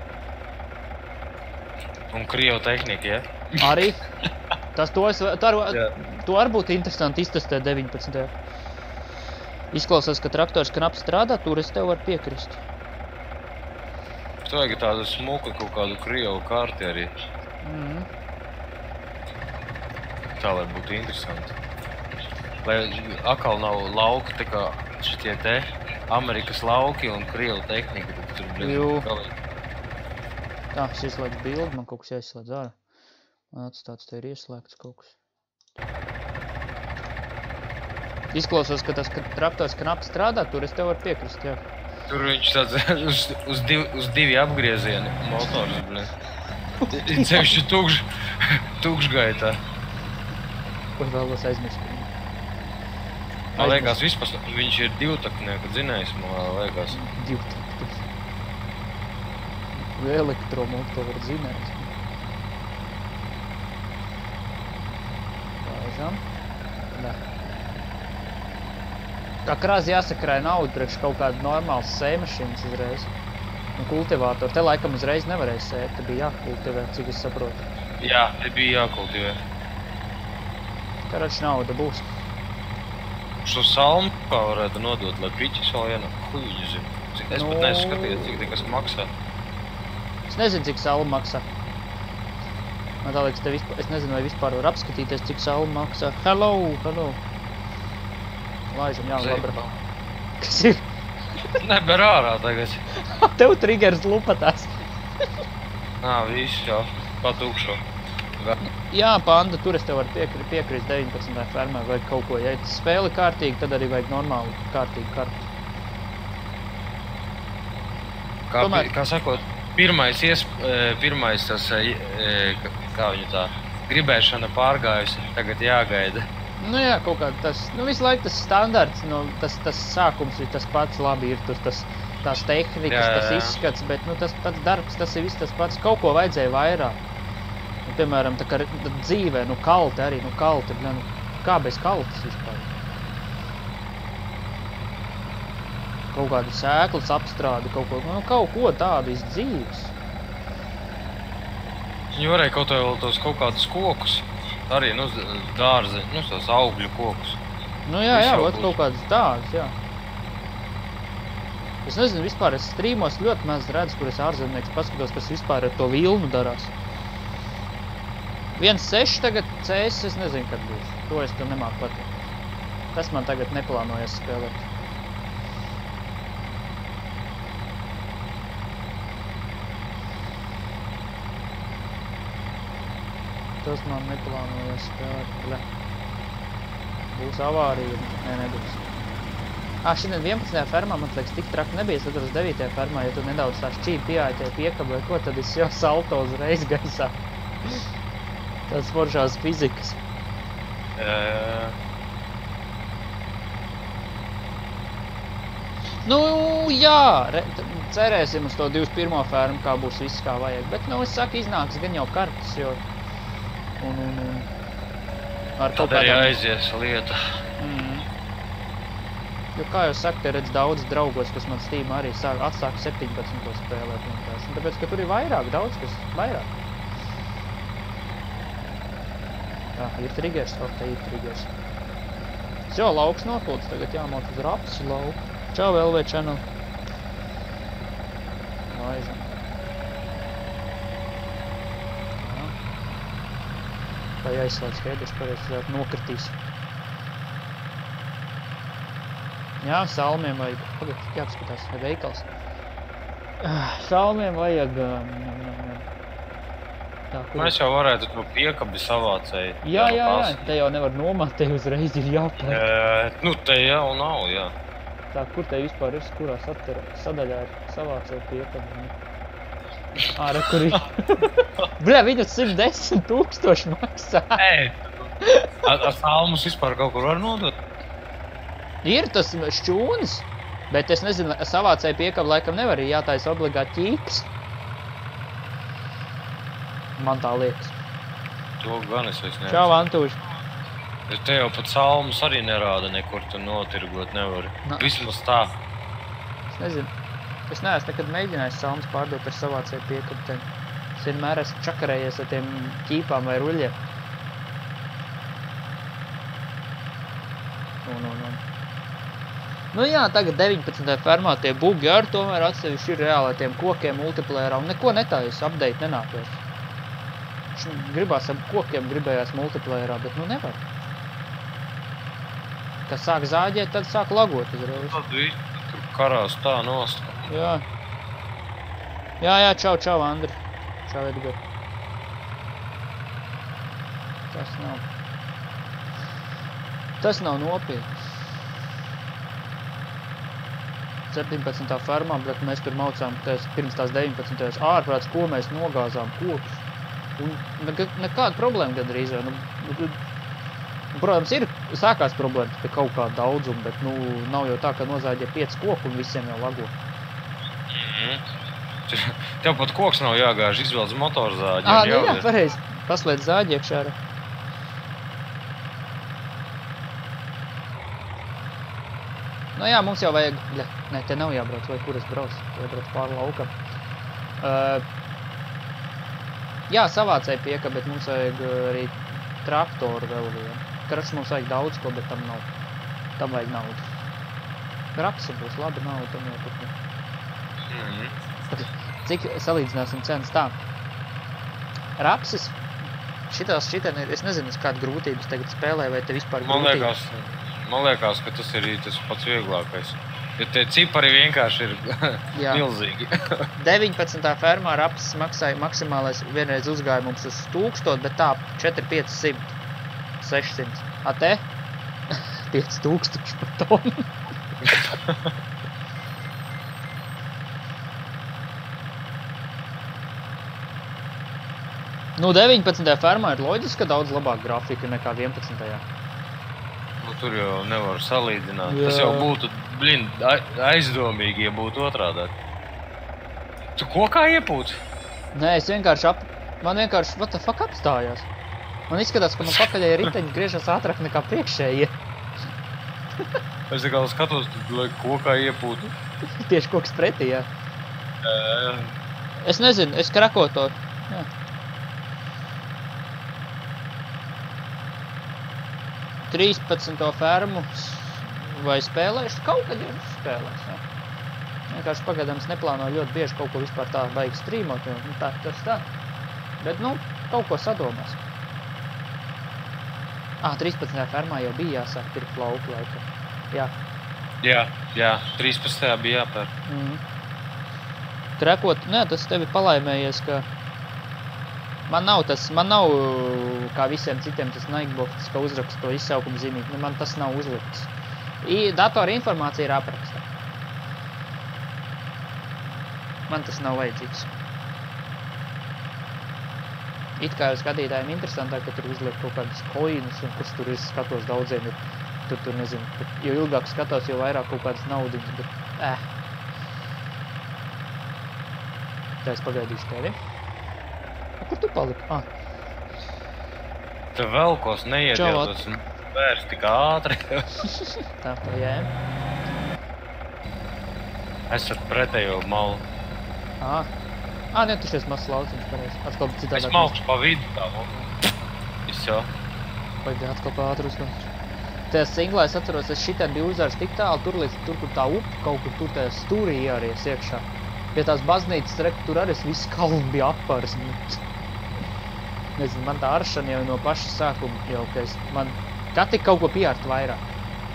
Un Krievu tehnika, ja? Arī. Tas to es, to, ar, Jā. to arī būtu interesanti iztestēt deviņpadsmitajā Izklausās, ka traktors knapi strādā, tur es tev varu piekrist. Tu vajag tādu smuku kaut kādu Krievu karti arī. Mhm. Tā, lai būtu interesanti. Lai atkal nav lauki, tā kā šitie te Amerikas lauki un Krievu tehnika. tad Tur blin, Jū. galīgi. Tā, es ieslēdzu bildi, man kaut kas jāizslēdz ārā. Man atstāts te ir ieslēgts kaut kas. Izklausās, ka tas ka traktors knapi strādā, tur es tev varu piekrist, jā. Tur viņš tāds uz, uz, div, uz divi apgriezieni motors, blin. Cevišķi tukš, tukšgaitā. Ko vēlos aizmirst? Man liekas, vispār viņš ir divtaknieku dzinējs, man liekas. Divtaktus. Elektromotoru zinājums. Laižam. Da. Kā krāzi jāsakrāja naudu priekš kaut kādu normāls sēmašīnas uzreiz. Un kultivātoru. Te laikam uzreiz nevarēja sēt, te bija jākultivē, cik es saprotu. Jā, te bija jākultivē. Karač nauda būs. Šo salmu kā varētu nodot, lai piķis vēl ienāk. Hui, viņi zina. Cik- Es pat Nu. neesmu skatījies, cik tie kas maksā. Es nezinu, cik salma maksā. Man tā liekas, te vispār, es nezinu, vai vispār var apskatīties, cik salma maksā. Hello, hello. Laižam, jā, Zai- labra. Kas ir? Neber ārā tagad. Tev triggers lupatās. Ā, viss jau. Patukšo. Jā, Panda, tur es tev varu piekri, piekrist deviņpadsmitajā fermā vajag kaut ko. Ja spēli kārtīgi, tad arī vajag normāli kārtīgi kartu. Kā, Tomēr- pi- kā sakot, pirmais, iesp, e, pirmais tas, e, e, k- kā viņu tā, gribēšana pārgājusi, tagad jāgaida. Nu jā, kaut kā tas, nu visu laiku tas standarts, nu tas, tas sākums ir tas pats, labi ir tur tas, tās tehnikas, Jā, jā, tas jā. izskats, bet nu tas pats darbs, tas ir viss tas pats, kaut ko vajadzēja vairāk. Nu, piemēram, tā kā re- dzīvē, nu kalte arī, nu kalte, bļa, nu kā bez kaltes vispār? Kaut kādu sēklas apstrādi, kaut ko, nu kaut ko tādu iz dzīves. Viņi varēja kaut vai vēl tos kaut kādus kokus, arī, nu, dārzi, nu, tos augļu kokus. Nu jā, Viss jā, jau ot būs. kaut kādas tādas, jā. Es nezinu, vispār es strīmos ļoti maz redzu, kur es ārzemnieks paskatos, kas vispār ar to vilnu darās. viens seši tagad C S, es nezinu, kad būs. To es tam nemāku pateikt. Tas man tagad neplānojas spēlēt. Tas man neplānojas spēlēt. Ble. Būs avārija. Nē, nebūs. Ā, šodien vienpadsmitajā fermā, man liekas, tik traki nebija. Es atceros devītajā fermā, ja tu nedaudz tā šķīvi pieāji tie piekabē, ko tad es jau salto uzreiz gaisā. Tās foršās fizikas. Jā, jā. Nu, jā, re, cerēsim uz to divdesmit pirmo fermu, kā būs viss kā vajag. Bet, nu, es saku, iznāks gan jau kartas, jo... Un, un, un... Ar Tad arī aizies lieta. Mm. Jo, kā jau saka, te redz daudz draugos, kas man Steam arī sāk, atsāk septiņpadsmito spēlēt vienkārši. Tāpēc, ka tur ir vairāk, daudz, kas vairāk. Jā, ir triggers, ok, te ir triggers. Jo, lauks nopūts, tagad jāmot uz rapsu lauku. Čau, L V channel. Laižam. Jā. Vai aizslēdz skaidrs, pareizi nokritīs. Jā, salmiem vajag. Pagad, jāapskatās, veikals. Salmiem vajag... Tā, kur... Mēs jau varētu to piekabi savācēji. Jā, jā, jā, te jau nevar nomāt, te uzreiz ir jāpēr. Jā, nu te jau nav, jā. Tā, kur te vispār ir, kurā satara, sadaļā ir savācēji piekabi? Āra, kur ir? Bļā, viņu simt desmit tūkstoši maksā. Ej, ar salmus vispār kaut kur var nodot? Ir tas šķūnis, bet es nezinu, savācēji piekabi laikam nevar, ir jātais obligāti ķīks. Man tā liekas. To gan es vairs nevaru. Čau, Antūši. Te jau pat salmus arī nerāda nekur, tu notirgot nevari. Na. Vismaz tā. Es nezinu. Es neesmu nekad mēģinājis salmus pārdot ar savācēju piekabtēm. Es vienmēr esmu čakarējies ar tiem ķīpām vai ruļiem. Un, un, un. Nu jā, tagad deviņpadsmitajā fermā tie bugi ar tomēr atsevišķi ir reāli ar tiem kokiem multiplayerā un neko netājas, update nenākos. Gribās ar kokiem gribējās multiplayerā, bet nu nevar. Kad sāk zāģēt, tad sāk lagot uzreiz. Tad viss tur karās tā nost. Jā. Jā, jā, čau, čau, Andri. Čau, Edgar. Tas nav. Tas nav nopietni. septiņpadsmitā fermā, bet mēs tur maucām tās, pirms tās deviņpadsmitajās ārprāts, ko mēs nogāzām kokus. Un nekāda problēma gandrīz. Nu, nu, protams, ir sākās problēmas pie kaut kā daudzuma, bet nu, nav jau tā, ka nozāģē pieci koku un visiem jau lago. Mm-hmm. Tev pat koks nav jāgāž, izvelc motorzāģi. Ā, nu jā, pareizi. Paslēdz zāģi iekšā ar. Nu jā, mums jau vajag... Nē, te nav jābrauc, vai kur es braucu. Jābrauc pāri laukam. Uh, jā, savācēji pieka, bet mums vajag arī traktoru vēl vienu. Kračs mums vajag daudz ko, bet tam nav. Tam vajag naudu. Rapsi būs labi nauda, tam jau tur. Mm-hmm. Cik salīdzināsim cenas tā? Rapsis, šitās šitien ir, es nezinu, kāda grūtības tagad spēlē, vai te vispār man grūtības. Liekas, man liekas, ka tas ir tas pats vieglākais. Jo tie cipari vienkārši ir milzīgi. deviņpadsmitā fermā rapsis maksāja maksimālais vienreiz uzgāja mums uz tūkstot, bet tā četri pieci simt. sešsimt. A te? pieci tūkstoši par tonu. Nu, deviņpadsmitajā fermā ir loģiski, ka daudz labāk grafika nekā vienpadsmitajā. Nu, tur jau nevar salīdzināt. Jā. Tas jau būtu, blin, aizdomīgi, ja būtu otrādāk. Tu kokā iepūt? Nē, es vienkārši ap... Man vienkārši, what the fuck, apstājās. Man izskatās, ka man pakaļēji riteņi griežas ātrāk nekā priekšējie. Es tā kā skatos, lai kokā iepūtu. Tieši koks pretī, jā. Jā. Es nezinu, es krako to. Jā. trīspadsmito fermu vai spēlēšu? Kaut kad jau spēlēs, jā. Vienkārši pagaidām es neplānoju ļoti bieži kaut ko vispār tā baigi strīmot, jo nu, tā, tas tā. Bet, nu, kaut ko sadomās. Ā, trīspadsmitajā fermā jau bija jāsāk pirkt lauku laikam. Jā. Jā, jā, trīspadsmitajā bija jāpērk. Mm. Trekot, nē, tas tevi palaimējies, ka man nav tas, man nav kā visiem citiem tas Nightbofts, ka uzraksta to izsaukumu zīmīt. Nu, man tas nav uzlikts. I, datora informācija ir apraksta. Man tas nav vajadzīgs. It kā jau skatītājiem interesantāk, ka tur uzliek kaut kādas koinus, un kas tur es skatos daudziem ir, tur, tur nezinu, tur, jo ilgāk skatos, jo vairāk kaut kādas naudiņas, bet, eh. Tā es pagaidīšu tevi. A, kur tu paliki? Ah. Tev vēl kos neiedietos un vērs tik ātri. Tā, tā jēm. Esat pretējo malu. Ā, Ā, ne, tu šies mazs lauciņš pareizi. Atkal citādāk. Es malkšu pa vidu tā, un viss jau. Pagaidi, atkal pa ātru uzmanīšu. Tajā singlā es atceros, es šitien biju uzārs tik tālu, tur līdz tur, kur tā upa kaut kur tur tajā stūrī jāries iekšā. Pie tās baznīcas reku, tur arī viss kalni bija apārs. Nezinu, man tā aršana jau no paša sākuma jau, ka es, man katīgi kaut ko pieārt vairāk.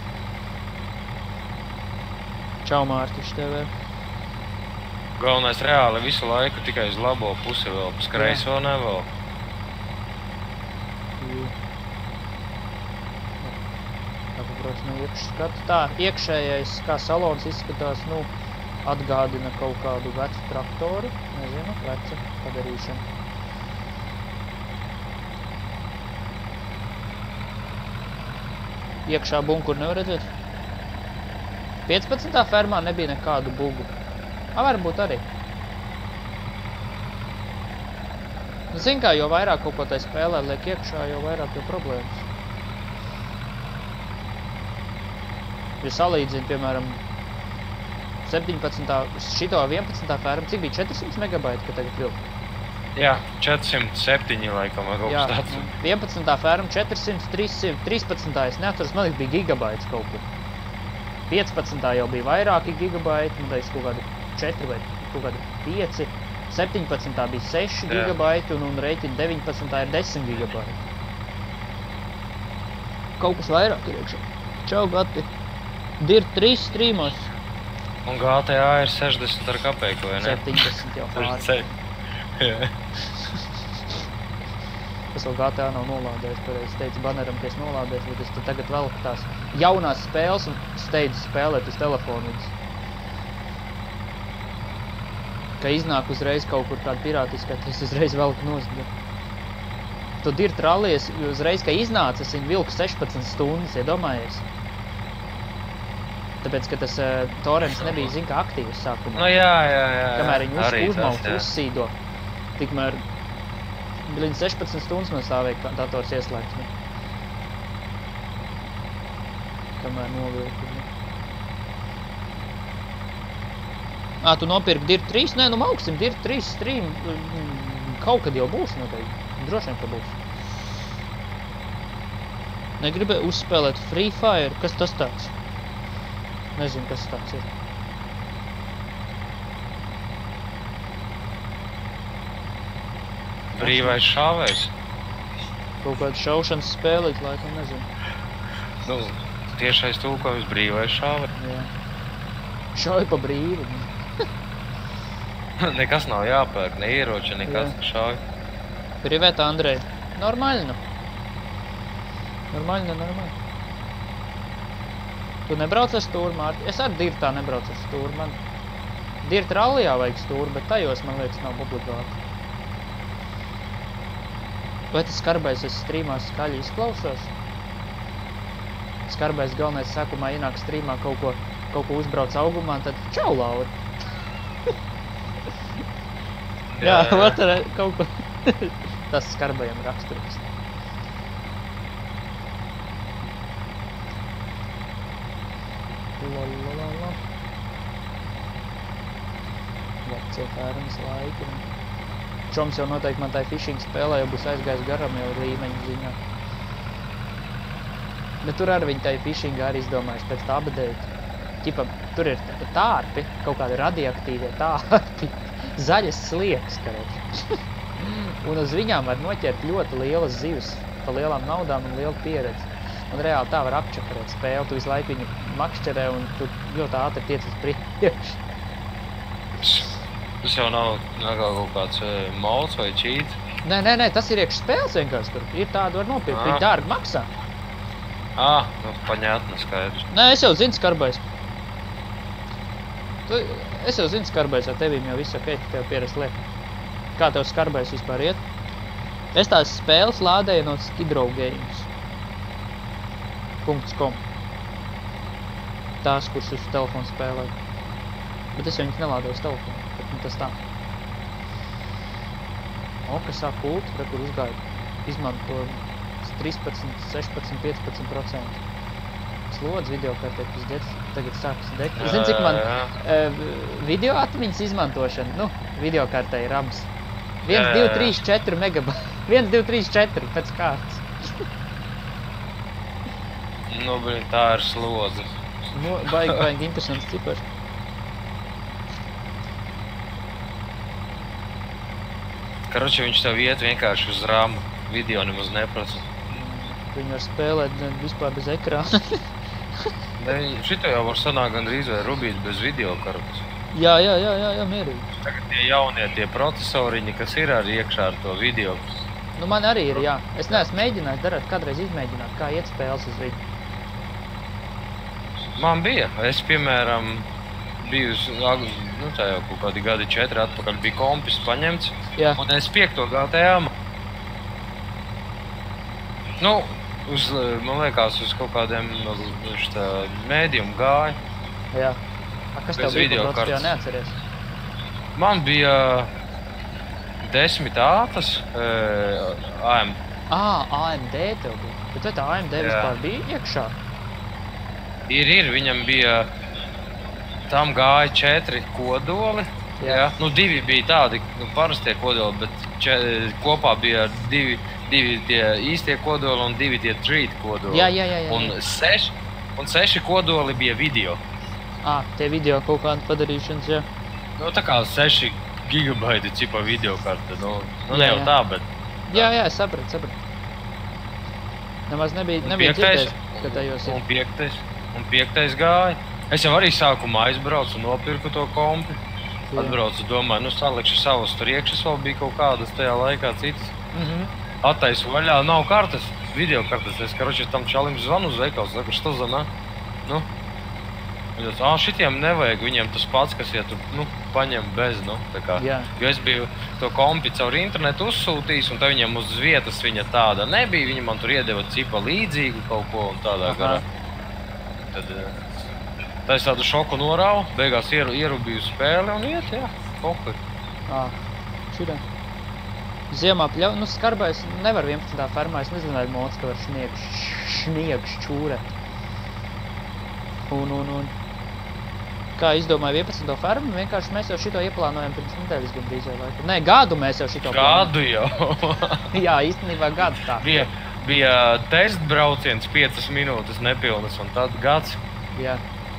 Čau, Mārtiņš, tev. Galvenais reāli visu laiku tikai uz labo pusi vēl, uz kreiso nevēl. Tā paprās no iekšskatu. Tā, iekšējais, kā salons izskatās, nu, atgādina kaut kādu vecu traktoru. Nezinu, veca padarīšana. Iekšā bunkuru nevar redzēt. piecpadsmitā fermā nebija nekādu bugu. A, varbūt arī. Nu, zin kā, jo vairāk kaut ko tai spēlē liek iekšā, jo vairāk jau problēmas. Ja salīdzina, piemēram, septiņpadsmitā, šito vienpadsmitā ferma, cik bija četri simti megabaiti, ka tagad vilk? Jā, četri simti septiņi laikam vai kaut kas tāds. Jā, vienpadsmitā ferma, četri simti, trīs simti, trīspadsmitā es neatceros, man liekas bija gigabaits kaut kur. piecpadsmitā jau bija vairāki gigabaiti, man liekas kaut kādi četri vai kaut kādi pieci. septiņpadsmitā bija seši gigabaiti un, un reiķini deviņpadsmitā ir desmit gigabaiti. Kaut kas vairāk ir iekšā. Čau, Gati. Dirt trīs strīmos. Un G T A ir sešdesmit ar kapeiku, vai ne? septiņdesmit jau pāri. Jā. Es vēl G T A nav nolādējis, pareizi teicu baneram, ka es nolādēšu, bet es tagad vēl tās jaunās spēles un steidzu spēlēt uz telefonu. Ka iznāk uzreiz kaut kur kāda pirātiskā, tad es uzreiz velku nost. Tu Dirt Rally, es uzreiz, ka iznāca, es viņu vilku sešpadsmit stundas, iedomājies. Tāpēc, ka tas uh, torrents nebija, zin, kā aktīvs sākumā. Nu jā, jā, jā. Kamēr viņu uz, Arī uzmauc, tas, jā. uzsīdo. Tikmēr Bliņ sešpadsmit stundas man stāvēja dators ieslēgts. Ne? Kamēr novilku. Ne? Ā, tu nopirki Dirt trīs? Nē, nu mauksim Dirt trīs stream. Kaut kad jau būs noteikti. Droši vien, ka būs. Negribēju uzspēlēt Free Fire. Kas tas tāds? Nezinu, kas tāds ir. Brīvais šāvējs. Kaut kāda šaušanas spēlīt, laikam, nezinu. Nu, tiešais tulkojums brīvais šāvējs. Jā. Šauj pa brīvu. Nekas nav jāpērk, ne ieroči, nekas šauj. Привет, Андрей. Нормально. Нормально, нормально. Tu nebrauc ar stūru, Mārti? Es ar Dirtā nebrauc ar stūru. Man Dirt Rallijā vajag stūru, bet tajos, man liekas, nav obligāti. Vai tas skarbais es strīmās skaļi izklausos? Skarbais galvenais sākumā ienāk strīmā kaut ko, kaut ko uzbrauc augumā, tad čau, Laura! Jā, jā, vat ar kaut ko. Tas skarbajam raksturiks. Lalalala. Vecie fērums laiki. Čoms jau noteikti man tai fishing spēlē jau būs aizgājis garam jau līmeņu ziņā. Bet tur arī viņi tai fishing arī izdomājuši pēc tā update. ķipa, tur ir tārpi, kaut kādi radioaktīvie tārpi, zaļas sliekas, karoči. Un uz viņām var noķert ļoti lielas zivis, pa lielām naudām un lielu pieredzi. Un reāli tā var apčakarēt spēli, tu visu laiku viņu makšķerē un tu ļoti ātri tiec uz priekšu. Tas jau nav, nav kaut kāds molds vai cheats? Nē, nē, nē, tas ir iekš spēles vienkārši tur. Ir tādu var nopirkt, Ah. viņi dārgi maksā. Ā, nu, paņētne skaidrs. Nē, es jau zinu skarbais. Tu, es jau zinu skarbais, ar tevīm jau viss ok, tev pierast liek. Kā tev skarbais vispār iet? Es tās spēles lādēju no skidrowgames punkts com. Tās, kuras uz telefonu spēlēju. Bet es viņas nelādēju uz telefonu, bet nu tas tā. O, kas sāk kult, re, kur uzgāja. Izmanto trīspadsmit, sešpadsmit, piecpadsmit procenti. Slodz videokartē, kas dec, tagad sākas degt. Zini, cik man Jā, uh, video atmiņas izmantošana, nu, videokartē ir rams. viens, Jā, jā, divi, jā. trīs, četri megabaiti. viens, divi, trīs, četri pēc kārtas. nu, bet tā ir slodze. Nu, baigi, baigi interesants cipars. Karoči, viņš tev iet vienkārši uz rāmu. Video nemaz neprasa. Viņi var spēlēt ne, vispār bez ekrāna. Ne, šito jau var sanākt gandrīz vai rubīt bez video kartas. jā, jā, jā, jā, jā, mierīgi. Tagad tie jaunie, tie procesoriņi, kas ir arī iekšā ar to video. Nu, man arī ir, jā. Es neesmu mēģinājis darāt, kādreiz izmēģināt, kā iet spēles uz viņu. Man bija, es piemēram biju, uz- nu tā jau kaut kādi gadi četri atpakaļ bija kompis paņemts, Jā, un es piekto G T A. Nu, uz, man liekas, uz kaut kādiem šitā mēdījumu gāja. jā. A, kas Bez tev bija, video kur brauc, jā, kartes. neatceries? Man bija desmit ātras uh, A M D. Ā, A M D tev bija. Bet vai tā A M D Jā. vispār bija iekšā? Ir, ir, viņam bija, tam gāja četri kodoli. Jā. Jā. Nu, divi bija tādi, nu, parastie kodoli, bet če, kopā bija divi, divi tie īstie kodoli un divi tie treat kodoli. Jā, jā, jā, jā. Un seši, un seši kodoli bija video. Ā, tie video kaut kādi padarīšanas, jā. Nu, tā kā seši gigabaiti cipa video karte. Nu, nu Jā, ne jau jā. tā, bet Jā, jā, es sapratu, sapratu. Nemaz nebija, Un nebija piektais, dzirdējis, ka tajos un ir. piektais, un piektais gāja. Es jau arī sākumā aizbraucu un nopirku to kompi. Jā. Atbraucu, domāju, nu salikšu savus tur iekšas, vēl bija kaut kādas tajā laikā citas. Mhm. Attaisu vaļā, nav kartes, video kartes. Es, karoči, tam čalim zvanu uz veikalu, saku, što za na? Nu, viņš teica, ā, šitiem nevajag, viņiem tas pats, kas, ja tu, nu, paņem bez, nu, tā kā. Jā. Jo es biju to kompi caur internetu uzsūtījis, un tā viņam uz vietas viņa tāda nebija. Viņi man tur iedeva cipa līdzīgu kaut ko un tādā Aha. garā. Tad, eh, tā es tādu šoku norāvu, beigās ieru, ierubīju spēli un iet, jā, pokai. Ā, šitā. Ziemā pļau, nu skarbais nevar vienpadsmitā fermā, es nezinu, vai mods, ka var šniegu, šniegu šķūrēt. Un, un, un. Kā izdomāja vienpadsmito fermu, vienkārši mēs jau šito ieplānojam pirms nedēļas gandrīz vai laikam. Nē, gadu mēs jau šito Gadu jau. plānojam. Jā, īstenībā gadu tā. bija, bija test brauciens piecas minūtes nepilnas un tad gads. Jā.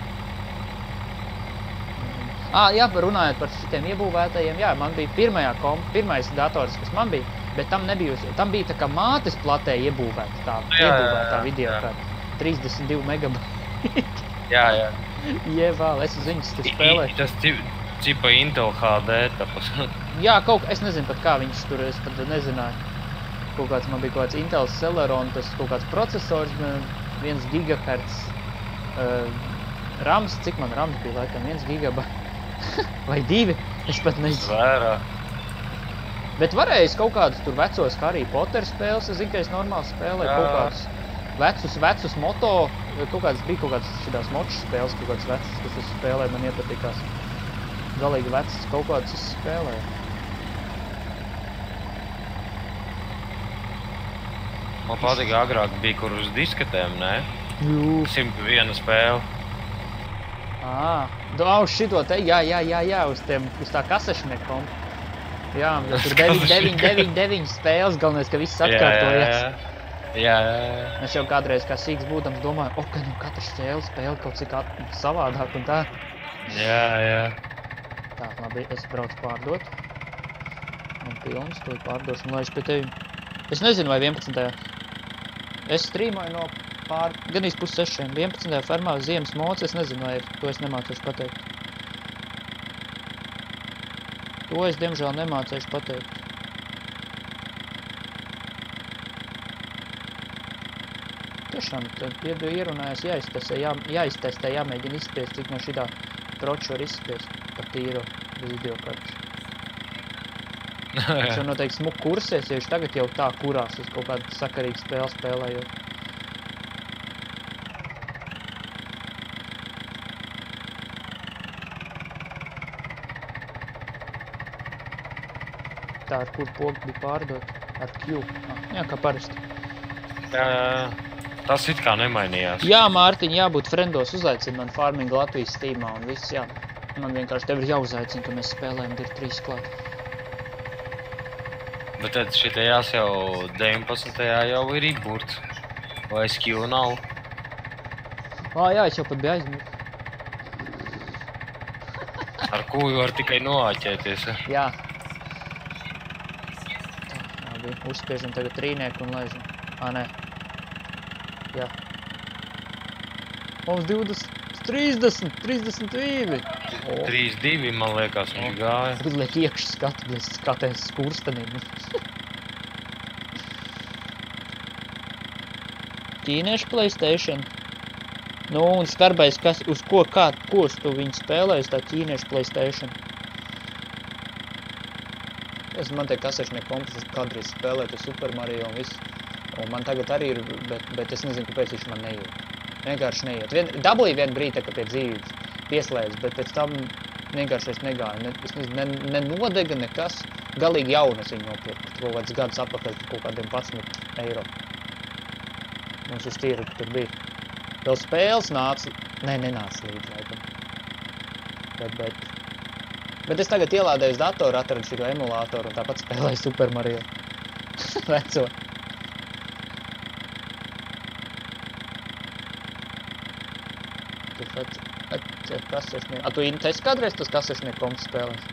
Ā, jā, runājot par šitiem iebūvētajiem, jā, man bija pirmajā kom, pirmais dators, kas man bija, bet tam nebija, uz- tam bija tā kā mātes platē iebūvēta tā, Jā, jā, iebūvētā jā, video jā. kārta. trīsdesmit divi megabaiti. Jā, jā. Jēvēl, es uz viņas tur I- spēlēju. Tas ci- cipa Intel H D tapas. Jā, kaut, es nezinu pat kā viņš tur, es pat nezināju. Kaut kāds, man bija kaut kāds Intel Celeron, tas kaut kāds procesors, viens gigahertz uh, rams, cik man rams bija laikam, viens gigabaits vai divi, es pat nezinu. Zvērā. Bet varēja kaut kādus tur vecos Harry Potter spēles, es zinu, ka es normāli spēlēju Jā. kaut kādus vecus, vecus moto, kaut kāds bija kaut kāds šitās moču spēles, kaut kāds vecas, kas es spēlēju, man iepatikās. Galīgi vecas kaut kādas es spēlēju. Man patīk, agrāk bija kur uz disketēm, ne? Jū. simt viena spēle. Ā, dā, uz šito te, jā, jā, jā, jā, uz tiem, uz tā kasešnieku kompa. Jā, jo tur deviņi, deviņi, deviņi, deviņi spēles, galvenais, ka viss atkārtojas. Jā, jā, jā. Es jau kādreiz kā sīks būdams domāju, o, ka nu katra spēle spēle kaut cik at savādāk un tā. Jā, jā. Tā, labi, es braucu pārdot. Man pilns, to pārdošu un laišu pie tevi. Es nezinu, vai vienpadsmitajā Es strīmoju no pār, gan iz pus sešiem. vienpadsmitajā fermā ziemas mods, es nezinu, vai ir. To es nemācīšu pateikt. To es, diemžēl, nemācīšu pateikt. Tiešām, tad piedu ierunājās jāiztestē, jā, jāiztestē, jāmēģina izspiest, cik no šitā proču var izspiest pa tīru bez videokaršu. Viņš jau noteikti smuk kursies, jo viņš tagad jau tā kurās uz kaut kādu sakarīgu spēli spēlējot. Tā, ar kur pogu bija pārdot? Ar Q. Ah, jā, kā parasti. Jā, jā. Tas it kā nemainījās. Jā, Mārtiņ, jābūt frendos, uzlaicina man Farming Latvijas Steamā un viss, jā. Man vienkārši tev ir jāuzaicina, ka mēs spēlējam divi trīs klāt. Bet tad šitajās jau deviņpadsmitajā jau ir iburts. Vai es Q nav? Ā, jā, es jau pat biju aizmirst. Ar ko var tikai noāķēties? Jā. Tā, labi, uzspiežam tagad trīnieku un laižam. Ā, nē. Jā. Mums divdesmit, trīsdesmit, trīsdesmit divi. trīs divi, man liekas, viņš gāja. Tagad liek iekš skatu, bet skatēs skurstanīgi. Ķīniešu PlayStation. Nu, un skarbais, kas, uz ko, kā, ko uz tu viņi spēlējas, tā ķīniešu PlayStation. Es man te kasešnieku kompas kādreiz spēlētu Super Mario un viss. Un man tagad arī ir, bet, bet es nezinu, kāpēc viņš man neiet. Vienkārši neiet. Vien, dabūju vienu brīdi, ka pie dzīves pieslēdz, bet pēc tam vienkārši es negāju. Ne, es nezinu, ne, ne nodega, nekas. Galīgi jaunas viņu nopirku. Kaut kāds gadus apakaļ par kaut kādiem padsmit eiro. Mums uz tīrgu tur bija. Vēl spēles nāca, ne, nenāca līdz laikam. Bet, bet, bet es tagad ielādēju uz datoru, atradu šito emulātoru un tāpat spēlēju Super Mario. Veco. Tu vec, at, kasešnieku. A tu esi kādreiz tas kasešnieku kompas spēlēs?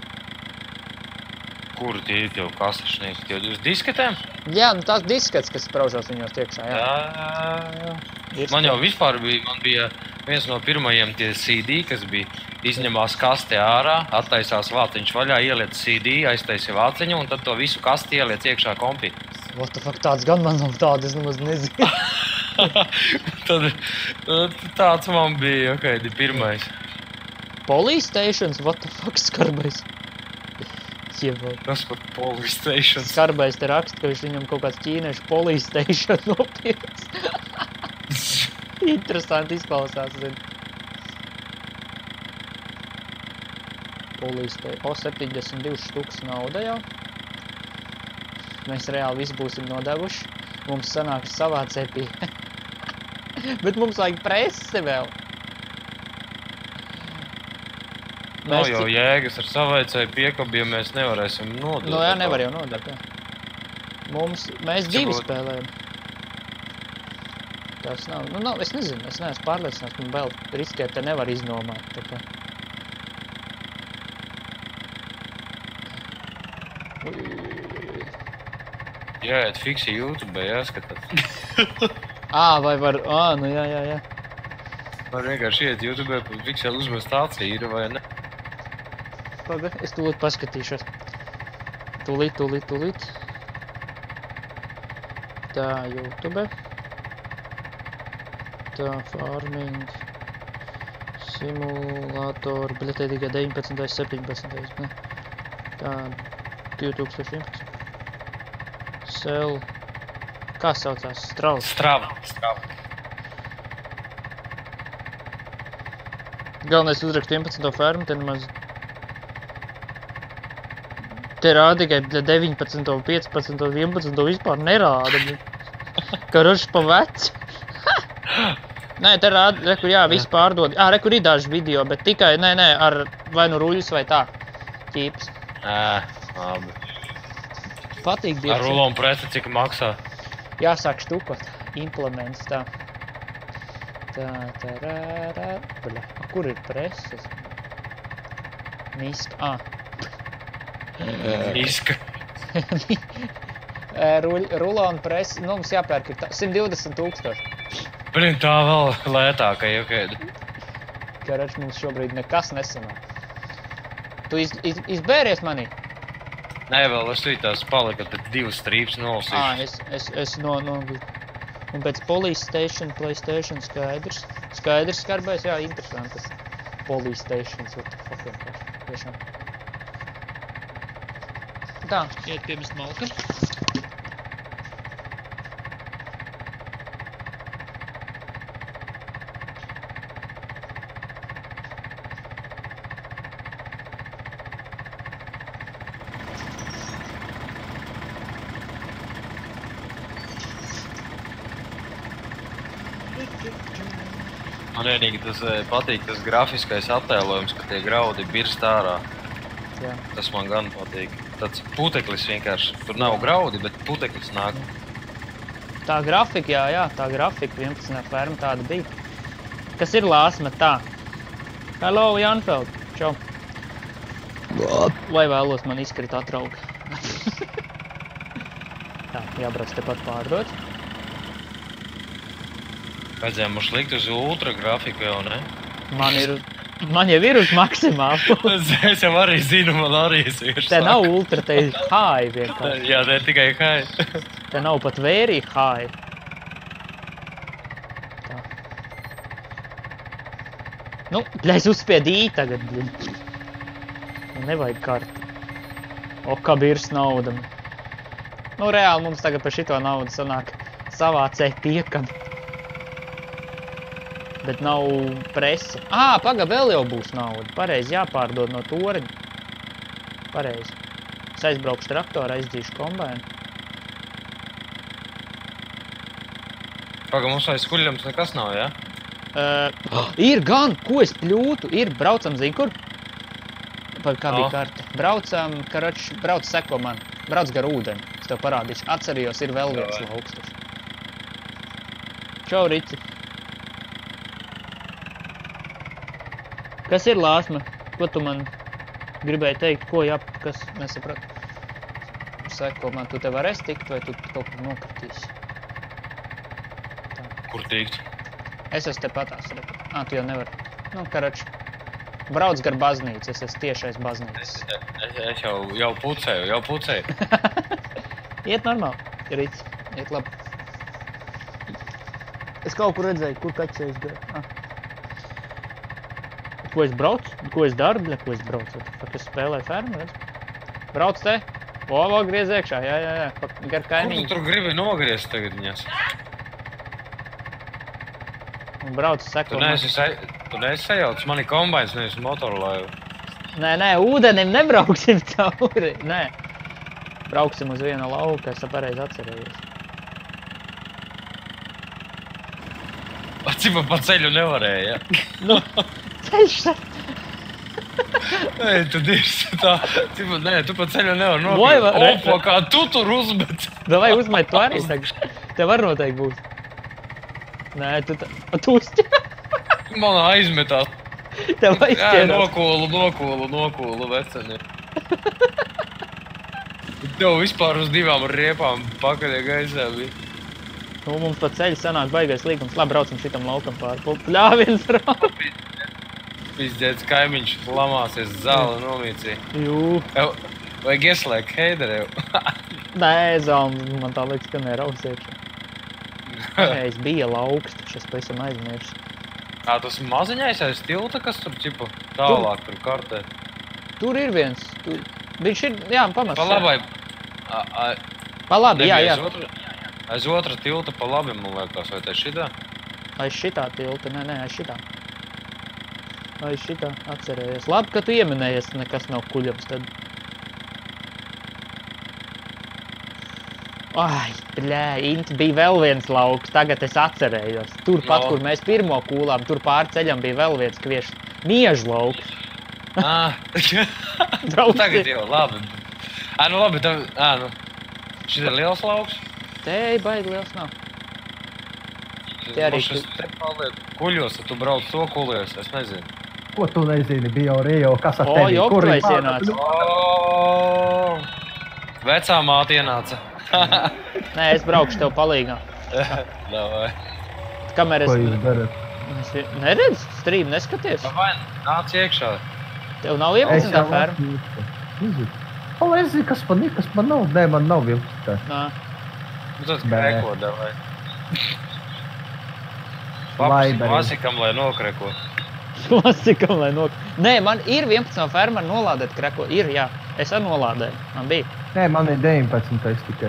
Kur tie ir tev kasešnieki? Tie uz disketēm? Jā, nu tās disketes, kas spraužās viņos iekšā, jā. Jā, jā. Man jau vispār bija, man bija viens no pirmajiem tie C D, kas bija izņemās kaste ārā, attaisās vāciņš vaļā, ieliec C D, aiztaisi vāciņu un tad to visu kasti ieliec iekšā kompī. What the fuck, tāds gan man nav tāda, es nemaz nezinu. Tad tāds man bija, ok, pirmais. Police what the fuck, skarbais? Jebot. Tas pat Police Station. Skarbais te raksta, ka viņš viņam kaut kāds ķīniešu Police Station nopirks. Interesanti izklausās, zin. Police Station. O, septiņdesmit divi štuks nauda jau. Mēs reāli visi būsim nodevuši. Mums sanāk savā cepī. Bet mums vajag presi vēl. Nav jau jēgas ar savaicēju piekabu, ja mēs nevarēsim nodot. Nu jā, nevar jau nodot, jā. Mums, mēs divi spēlējam. Tas nav, nu nav, es nezinu, es neesmu pārliecināts, man vēl riskēt te nevar iznomāt, tā kā. Jāiet fiksi YouTube, jāskatāt. Ā, vai var, ā, nu jā, jā, jā. Var vienkārši iet YouTube, fiksi uzmest stācija ir vai ne. Paga, es tūlīt paskatīšos. Tūlīt, tūlīt, tūlīt. Tā, YouTube. Tā, Farming. Simulātor. Biļetē tikai deviņpadsmitais, septiņpadsmitais, ne? Tā, divi tūkstoši vienpadsmit. Sell. Kā saucās? Strava. Strava. Strava. Galvenais uzrakst vienpadsmito fermu, te nemaz... Te rāda tikai deviņpadsmito, piecpadsmito, vienpadsmito vispār nerāda. Ka rušs pa veci. Nē, te rāda, rekur, jā, viss pārdod. Ā, rekur ir daži video, bet tikai, nē, nē, ar vai nu ruļus vai tā. Ķīps. Ā, labi. Patīk dievs. Ar rulonu preci, cik maksā? Jāsāk štukot. Implements, tā. Tā, tā, rā, rā. Bļa, a, kur ir preses? Miska, ā. Miska. Ruļ, rulona presi, nu, mums jāpērk ir tā, simt divdesmit tūkstoši. Blin, tā vēl lētāka jokēda. Karač, mums šobrīd nekas nesanāk. Tu iz, iz, izbēries manī? Nē, vēl es tu tās palika, tad divas strīpas nolasīšu. Ā, es, es, es no, no... Un pēc Police Station, PlayStation skaidrs. Skaidrs skarbais, jā, interesantas. Police Stations, what the fuck vienkārši. Tiešām. Tā, iet piemest malkam. Man vienīgi tas patīk, tas grafiskais attēlojums, ka tie graudi birst ārā. Jā. Tas man gan patīk. Tāds puteklis vienkārši. Tur nav graudi, bet puteklis nāk. Tā grafika, jā, jā, tā grafika vienpadsmitā ferma tāda bija. Kas ir lāsma tā? Hello, Janfeld. Čau. Vai vēlos man izkrīt atrauga? Tā, jābrauc tepat pārdot. Vajadzēja mums likt uz ultra grafiku jau, ne? Man ir, man jau ir uz maksimālu. Es jau arī zinu, man arī es vienkārši Te nav ultra, te ir high vienkārši. Jā, te ir tikai high. Te nav pat very high. Tā. Nu, bļa, es uzspiedu I tagad, bļa. Nu, nevajag karti. O, kā birs nauda. Nu, reāli mums tagad par šito naudu sanāk savācēji piekam. Bet nav presa. Ā, paga, vēl jau būs nauda. Pareizi jāpārdod no toreņa. Pareizi. Es aizbraukšu traktoru, aizdzīšu kombēnu. Paga, mums aiz kuļams nekas nav, jā? Uh, ir gan, ko es pļūtu, ir, braucam, zini, kur? Paga, kā bija No. karte? Braucam, karač, brauc seko man. Brauc gar ūdeni. Es tev parādīšu. Atcerījos, ir vēl viens Davai. laukstus. Čau, Rici. Kas ir lāsma? Ko tu man gribēji teikt? Ko jā, kas nesapratu? Seko man, tu te varēsi tikt vai tu kaut kur nokritīsi? Kur tikt? Es esmu te patās. Ā, tu jau nevari. Nu, karač. Brauc gar baznīcu, es esmu tiešais Es, baznīcas. es, es jau, jau pucēju, jau pucēju. Iet normāli, Rici. Iet labi. Es kaut kur redzēju, kur kaķis aizgāja. Ah. Ko es braucu? Ko es daru, bļa? Ko es braucu? Pak es spēlēju fermu, redz? Brauc te? O, vēl griez iekšā, jā, jā, jā. Pak gar Kur tu kaimiņu. tur gribi nogriezt tagad viņas? Un brauc Tu seko man. neesi, sa- tu neesi sajauc mani kombains, nevis motorlaivu. Nē, nē, ūdenim nebrauksim cauri. Nē. Brauksim uz viena lauka, es pareizi atcerējos. Cipa pa ceļu nevarēja, ja? Nu, ceļš sa... Nē, tu dirsi tā. Cipa, nē, tu pa ceļu nevar Vai, va- re- nokļūt. Opa, kā tu tur uzmet. Davai uzmet tu arī tagad. Tev var noteikti būt. Nē, tu tā... Tu uzķer. Man aizmetās. Tev Jā, aizķerās. nokūlu, nokūlu, nokūlu, veceni. Tev vispār uz divām riepām pakaļ gaisā bija. Nu, mums pa ceļu sanāk baigais līgums. Labi, braucam šitam laukam pāri. Pļāviens rauj. Pizdzēts kaimiņš lamāsies, zāle nomīcīja. Jū. Ev, vajag ieslēgt heiderev. Nē, zāle, man tā liekas, ka neraus iekšā. Pareiz bija lauks, taču es pavisam aizmirsu. Ā, tas maziņais aiz tilta, kas tur ķipa tālāk tur kartē. Tur ir viens. Tur... Viņš ir, jā, pamats. Pa labai. A, a, Pa labi, jā, nebija jā. Aiz otra, aiz otra tilta pa labi, man liekas, vai te šitā? Aiz šitā tilta, nē, nē, aiz šitā. Aiz šitā atcerējies. Labi, ka tu ieminējies, nekas nav kuļams tad. Ai, bļē, Inti, bija vēl viens lauks, tagad es atcerējos. Tur pat, No. kur mēs pirmo kūlām, tur pār ceļam bija vēl viens kviešs. Miežu lauks. Ā, Brauc tagad tie- jau, labi. Ā, nu labi, tev, ā, nu. Šit ir liels lauks? Tēji baigi liels nav. Tie arī... Mums šis te paliek kuļos, ja tu brauc to kuļos, es nezinu. Ko tu nezini, bija Rio, kas ar O, tevi? Job, Kur tu ir esi māte? ienācis. O, vecā māte ienāca. Nē, es braukšu tev palīgā. Davai. Kamēr es... Ko jūs darat? Es neredz, stream neskaties. Vai, nāc iekšā. Tev nav vienpadsmitā ferma? Nezinu. O, es zinu, kas man ir, kas man nav. Nē, man nav vienpadsmitā. Nā. Nu, tas Nē. kreko, davai. Labi, Paprasi Vasikam, lai nokreko. Klasikam, lai nok... Nē, man ir vienpadsmitā ferma nolādēt kreko. Ir, jā. Es arī nolādēju. Man bija. Nē, man ir deviņpadsmitais tikai.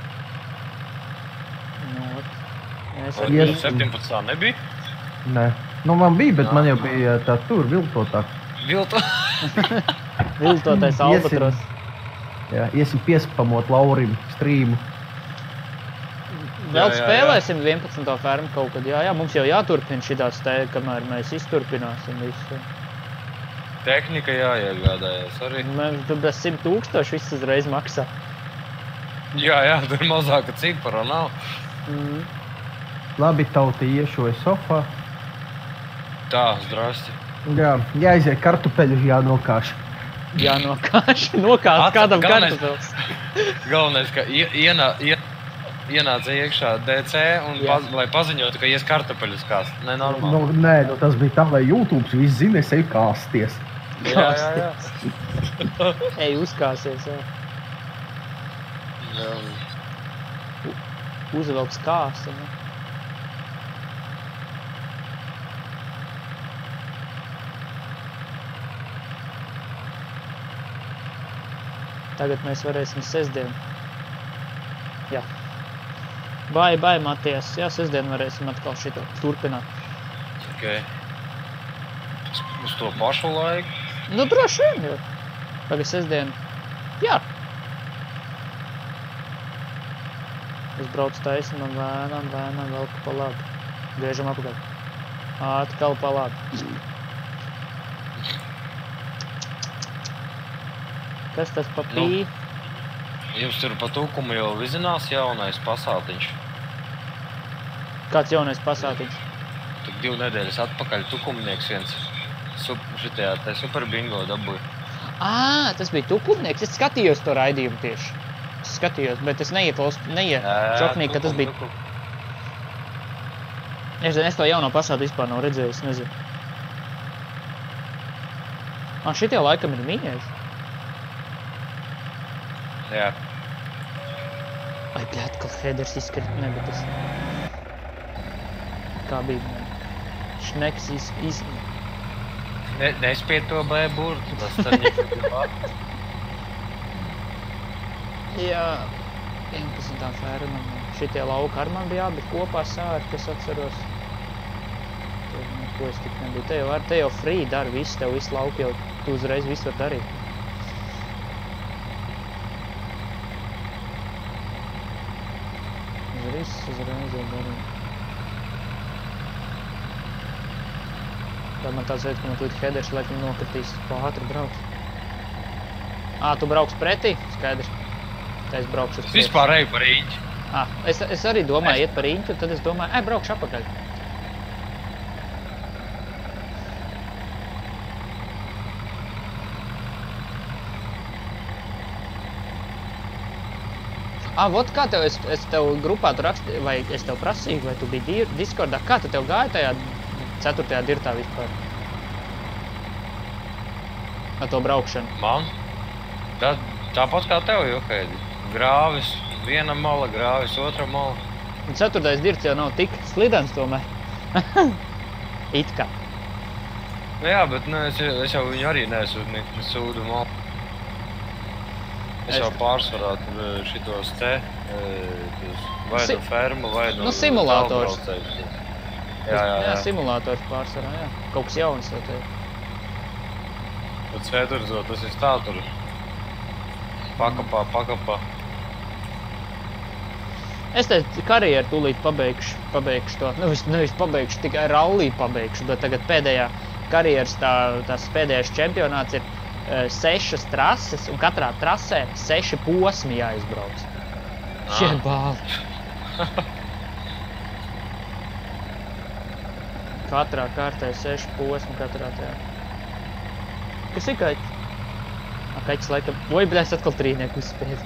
Nu, ot. Es Vai arī... Ies- septiņpadsmitā nebija? Nē. Nu, man bija, bet man jau bija tā tur viltotāk. Vilto. Viltotais Albatros. Jā, iesim piespamot Laurim strīmu. Vēl Jā, jā, spēlēsim vienpadsmitā fermu kaut kad. Jā, jā, mums jau jāturpina šitās te, kamēr mēs izturpināsim visu. Tehnika jāiegādājas arī. Mēs tur bez simt tūkstoši viss uzreiz maksā. Jā, jā, tur mazāka cipara nav. Mm. Labi, tauti iešoja sofā. Tā, zdrasti. Jā, jāiziet kartupeļu, jānokāš. Jā, nokāš, nokāst Atcer- kādam galvenais- kartupels. Galvenais, ka ie- ienā, ie, ienāca iekšā D C un Jā. paz, lai paziņotu, ka ies kartupeļus kāst. Ne, normāli. Nu, nē, nu, tas bija tā, lai YouTube viss zina, es eju kāsties. jā, jā, jā. Ej, uzkāsies, jā. jā. Uzvelks kāstu, ne? Tagad mēs varēsim sestdien. Jā. Bai, bai, Matijas. Jā, sestdien varēsim atkal šito turpināt. Okay. Uz to pašu laiku. Nu, droši vien, jo. Tagad sestdien. Jā. Es braucu taisnam, vēnam, vēnam, velku pa labi. Griežam apakaļ. Atkal pa labi. Kas tas pa pī? Jums tur pa tūkumu jau vizinās jaunais pasātiņš. Kāds jaunais pasātiņš? Tik divu nedēļas atpakaļ tukumnieks viens sup, šitajā te super bingo dabūja. Ā, tas bija tukumnieks. Es skatījos to raidījumu tieši. Es skatījos, bet es neieklaus, neiečoknīju, ka tas bija... Es, es to jauno pasātu vispār nav redzējis, nezinu. Ā, šitie laikam ir mīļais. Jā. Ai, bļā, atkal headers izskart, ne, bet tas... Kā bija, ne? Šneks iz... iz... Ne, nespied to B burtu, tas tad Jā, vienpadsmitā ferma. Šitie lauka ar man bija abi kopā sārti, es atceros. Tur neko es tik nebija. Te jau, ar, te jau free dar visu, tev visu lauku jau, tu uzreiz visu var darīt. Uzreiz, uzreiz jau darīt. Tad man tāds veids, ka man tūlīt headers laikam nokritīs, pa ātri brauc. Ā, tu brauks pretī? Skaidrs. Tā es braukšu uz Es vispār eju par īņķi. Ah, es, es arī domāju iet par īņķu, tad es domāju, ej, braukšu apakaļ. Ah, vot kā tev, es, es tev grupā tu rakstīju, vai es tev prasīju, vai tu biji di- Discordā, kā tu tev gāja tajā ceturtajā dirtā vispār? Ar to braukšanu. Man? Tā, tāpat kā tev, Juhaidi. Grāvis, viena mala, grāvis, otra mala. Un ceturtais dirts jau nav tik slidens tomēr. It kā. Nu jā, bet nu, es, es jau viņu arī neesmu ne, ne sūdu malu. Es Es- jau pārsvarā tur eh, šitos te, eh, tos vai Si- no fermu, vai no nu, simulators. tālbraucējiem. Jā, jā, jā. Simulators pārsvarā, jā. Kaut kas jauns jau te. Bet Svēturzot, tas ir tā tur. Pakapā, pakapā. Es te karjeru tūlīt pabeigšu, pabeigšu to, nevis, nevis pabeigšu, tikai rallī pabeigšu, bet tagad pēdējā karjeras tā, tās pēdējais čempionāts ir e, sešas trases, un katrā trasē seši posmi jāizbrauc. Šie bāli. Katrā kārtē seši posmi katrā tajā. Kas ir kaķis? A, kaķis laikam... Oi, bļā, es atkal trīnieku uzspēju.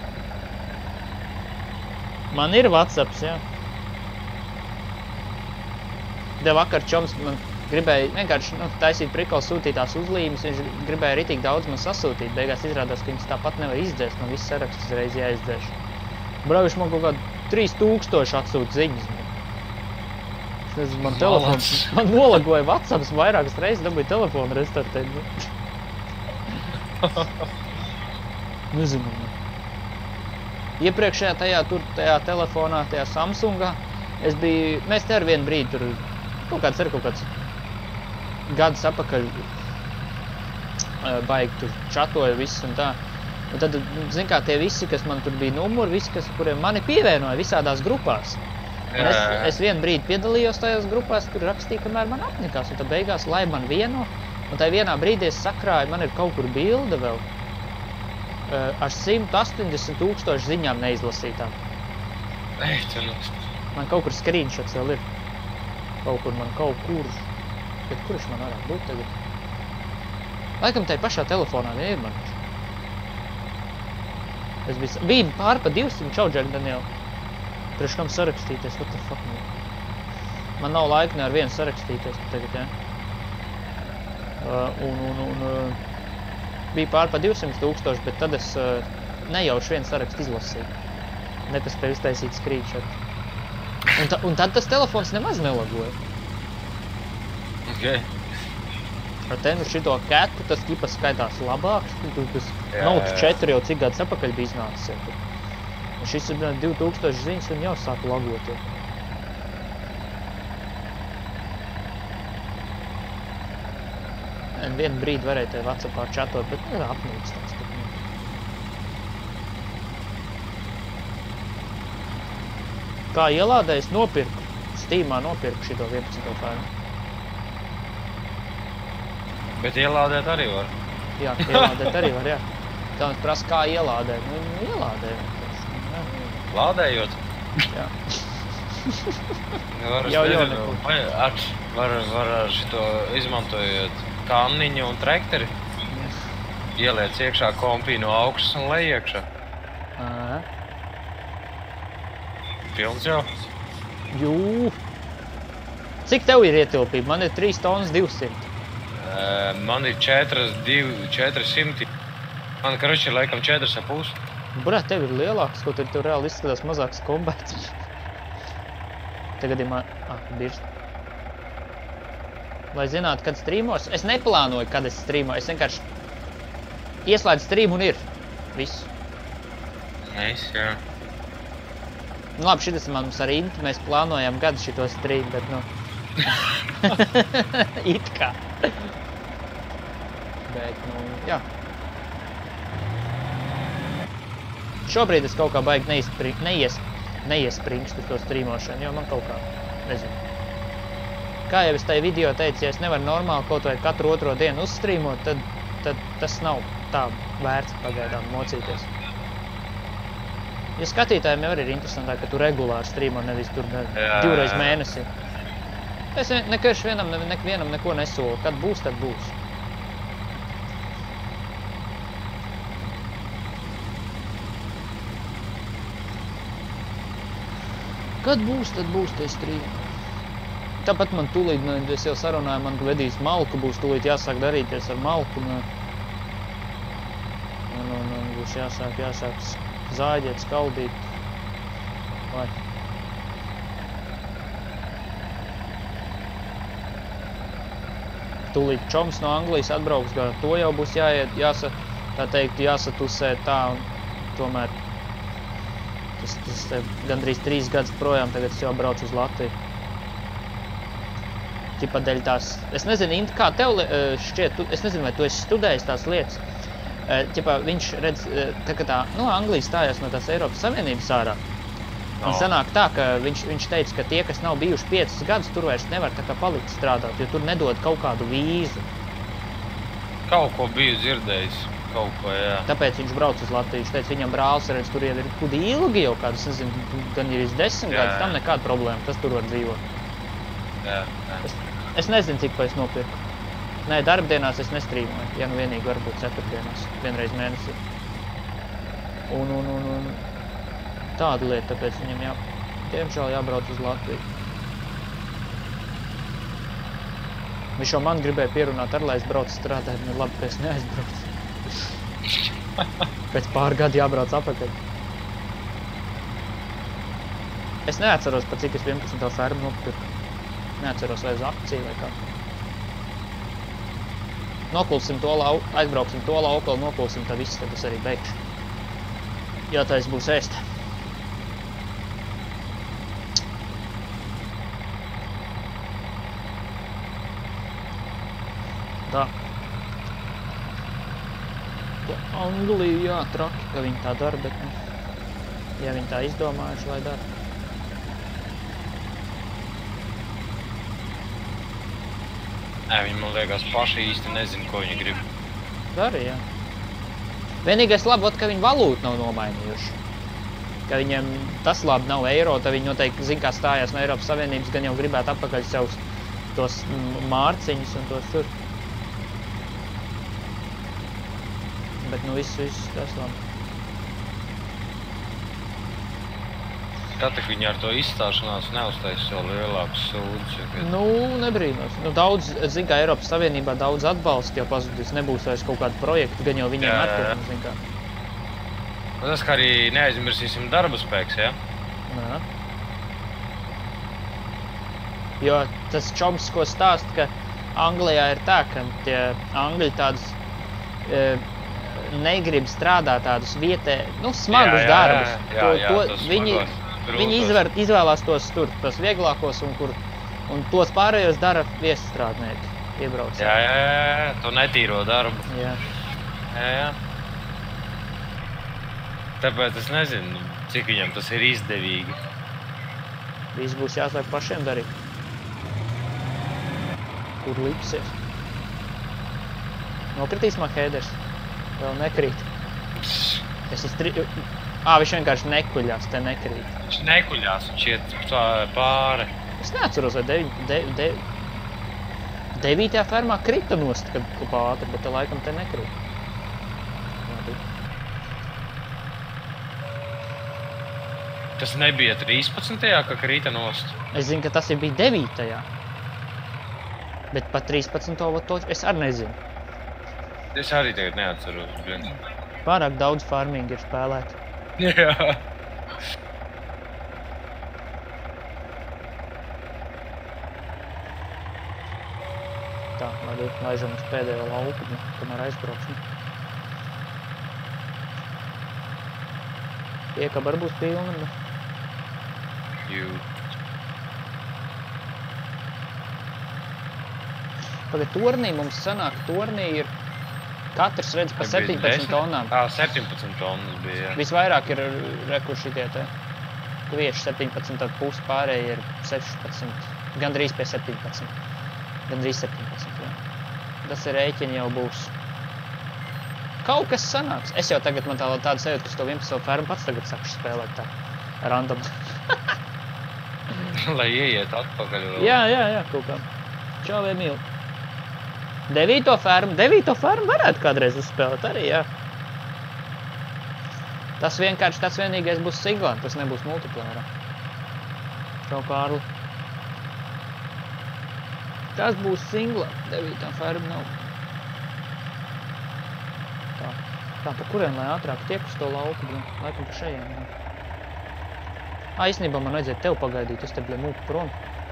Man ir WhatsApps, jā. Te vakar čoms man gribēja vienkārši nu, taisīt prikolu sūtītās uzlīmes, viņš gribēja ritīgi daudz man sasūtīt. Beigās izrādās, ka viņas tāpat nevar izdzēst, no viss saraksts uzreiz jāizdzēš. Braujuši man kaut kādu trīs tūkstoši atsūt ziņas. Es nezinu, man telefons, man nolagoja WhatsApps vairākas reizes, dabūja telefonu restartēt. Nezinu. Iepriekšējā tajā, tur, tajā telefonā, tajā Samsungā, es biju, mēs te ar vienu brīdi tur, kaut kāds ir kaut kāds gadus apakaļ baigi tur čatoja viss un tā. Un tad, zin kā, tie visi, kas man tur bija numuri, visi, kas, kuriem mani pievienoja visādās grupās. Un es, es vienu brīdi piedalījos tajās grupās, kur rakstīja, kamēr man apnikās, un tad beigās lai man vieno, un tai vienā brīdī es sakrāju, man ir kaut kur bilde vēl, ar simt astoņdesmit tūkstoši ziņām neizlasītām. Ej, cenos. Man kaut kur screenshots vēl ir. Kaut kur man kaut kur. Bet kurš man varētu būt tagad? Laikam tai pašā telefonā neir man. Es biju, biju pār pa divsimt čauģēļu, Daniela. Priekš kam sarakstīties, what the fuck man? Man nav laika ne ar vienu sarakstīties tagad, jā. Uh, un, un, un, uh, bija pār pa divsimt tūkstoši, bet tad es uh, nejauši vienu sarakstu izlasīju. Nepaspēju iztaisīt screenshot. Un, ta, un tad tas telefons nemaz nelagoja. Okay. Ar te nu šito ketu, tas ķipa skaitās labāks. Tas Note četri jau cik gadus apakaļ bija iznācis. Ja. Un šis ir divi tūkstoši ziņas un jau sāka lagot. Ja. Un vienu brīdi varēja te WhatsAppā čatot, bet ir apnīks tāds. Kā ielādēju, es nopirku. Steamā nopirku šito vienpadsmito failu. Bet ielādēt arī var. Jā, ielādēt arī var, jā. Tā mums prasa, kā ielādēt. Nu, ielādēt. Lādējot? Jā. Var, jau, jau nezinu, vai ar, var, var ar šito izmantojot kanniņu un trakteri. Ieliec iekšā kompī no augšas un lej iekšā. Aha. Pilns jau? Jū. Cik tev ir ietilpība? Man ir trīs tonnas divsimt. Uh, man ir četri simti. Man karuši ir laikam četras ar pusi. Burā, tev ir lielāks, kaut ir tev reāli izskatās mazāks kombēts. Tagad ir man... Ah, birst. Lai zinātu, kad strīmos. Es neplānoju, kad es strīmoju. Es vienkārši ieslēdzu strīmu un ir. Viss. Nice, jā. Nu labi, šitas mums ar Inti, mēs plānojam gadu šito strīmu, bet nu... It kā. Bet, nu, jā. Šobrīd es kaut kā baigi neiespring, neies, neiespringstu to strīmošanu, jo man kaut kā, nezinu. Kā jau es tai video teicu, ja es nevaru normāli kaut vai katru otro dienu uzstrīmot, tad, tad tas nav tā vērts pagaidām mocīties. Ja skatītājiem jau arī ir interesantāk, ka tu regulāri strīmo, nevis tur ne, divreiz mēnesī. Es nekaiš vienam, ne, nevienam neko nesolu. Kad būs, tad būs. Kad būs, tad būs tie strīmi. Tāpat man tūlīt, es jau sarunāju, man vedīs malku, būs tūlīt jāsāk darīties ar malku. Un, un, un, un būs jāsāk, jāsāk zāģēt, skaldīt. Vai. Tūlīt čoms no Anglijas atbrauks, gan to jau būs jāiet, jāsa, tā teikt, jāsatusē tā, un tomēr tas, tas gandrīz trīs gadus projām, tagad es jau braucu uz Latviju. Ķipa dēļ tās, es nezinu, Inti, kā tev šķiet, tu, es nezinu, vai tu esi studējis tās lietas. Ķipa, viņš redz, tā kā tā, nu, Anglija stājās no tās Eiropas Savienības ārā. Un no. Sanāk tā, ka viņš, viņš teica, ka tie, kas nav bijuši piecus gadus, tur vairs nevar tā kā palikt strādāt, jo tur nedod kaut kādu vīzu. Kaut ko biju dzirdējis. kaut ko, jā. Tāpēc viņš brauc uz Latviju. Viņš teica, viņam brālis redz, tur jau ir kudi ilgi jau kāds, nezinu, gan ir desmit gadus, tam nekāda problēma, tas tur var dzīvot. Jā, jā. Es, es nezinu, cik pa es nopirku. Nē, darbdienās es nestrīmoju, ja nu vienīgi varbūt ceturtdienās, vienreiz mēnesī. Un, un, un, un tāda lieta, tāpēc viņam jā, diemžēl jābrauc uz Latviju. Viņš jau man gribēja pierunāt ar, lai es braucu strādāt, bet labi, ka es neaizbraucu. Pēc pāri gadu jābrauc apakaļ. Es neatceros, pa cik es vienpadsmitā fermu nopirku. Neatceros, vai uz akciju vai kā. Nokulsim to lau, aizbrauksim to laukali, nokulsim, tad viss, tad es arī beigšu. Jā, tā es būs ēst. Tā. To Angliju, jā, traki, ka viņi tā dara, bet, nu, ja viņi tā izdomājuši, lai dara. Nē, viņi, man liekas, paši īsti nezina, ko viņi grib. Dara, jā. Vienīgais labi, ka viņi valūtu nav nomainījuši. Ka viņiem tas labi nav eiro, tad viņi noteikti zina, kā stājās no Eiropas Savienības, gan jau gribētu atpakaļ savus tos mārciņus un tos tur. Bet nu viss, viss, tas labi. Kā tak viņi ar to izstāšanās neuztaisa vēl lielākus sūdus? Nu, nebrīnos. Nu, daudz, zin kā, Eiropas Savienībā daudz atbalsta jau pazudīs, nebūs vairs kaut kādu projektu, gan jau viņiem Jā, atpakaļ, zin kā. Un tas, kā arī neaizmirsīsim darba spēks, ja? Jā. Jo tas čoms, ko stāst, ka Anglijā ir tā, ka tie Angļi tādus e, negrib strādāt tādus vietē, nu, smagus Jā, jā, darbus. jā, To- jā, to tos viņi, smagos, grūtos. viņi izvēr, izvēlās tos tur, tos vieglākos, un, kur, un tos pārējos dara viesstrādnieki, iebrauc. Jā, jā, jā, to netīro darbu. Jā. Jā, jā. Tāpēc es nezinu, cik viņam tas ir izdevīgi. Viss būs jāsāk pašiem darīt. Kur lipsies? Nokritīs man headers. Vēl nekrīt. Es iztri... Ā, viņš vienkārši nekuļās, te nekrīt. Viņš nekuļās, viņš iet tā pāri. Es neatceros, vai devi, de, de, devītajā fermā krita nost, kad kopā ātri, bet te laikam te nekrīt. Labi. Tas nebija trīspadsmitajā, ka krīta nost. Es zinu, ka tas ir bija devītajā. Bet pat trīspadsmito to es arī nezinu. Es arī tagad neatceros. Blin. Pārāk daudz farming ir spēlēt. Jā. Tā, labi, laižam uz pēdējo lauku, nu, kamēr aizbrauksim. Piekaba arī būs pilna, nu. Jū. Tagad tornī mums sanāk, tornī ir katrs redz pa Nebija septiņpadsmit desmit? tonām. Ā, septiņpadsmit tonnas bija, jā. Visvairāk ir rekur šitie te kvieši septiņpadsmit, tad pusi pārējie ir sešpadsmit, gandrīz pie septiņpadsmit. Gandrīz septiņpadsmit, jā. Tas ir rēķini jau būs. Kaut kas sanāks. Es jau tagad man tā, tāda sajūta, ka es to vienpadsmito fermu pats tagad sakšu spēlēt tā random. Lai ieiet atpakaļ vēl. Jā, jā, jā, kaut kā. Čau, Emīl. Devīto fermu, devīto fermu varētu kādreiz uzspēlēt arī, jā. Tas vienkārši, tas vienīgais būs singlā, tas nebūs multiplayerā. Čau, Kārli. Tas būs singlā, devītā ferma nav. Tā, tā pa kuriem, lai ātrāk tiek uz to lauku, blin, laikam pa šajiem, jā. Ā, īstenībā man vajadzēja tev pagaidīt, es te bļa mūku prom.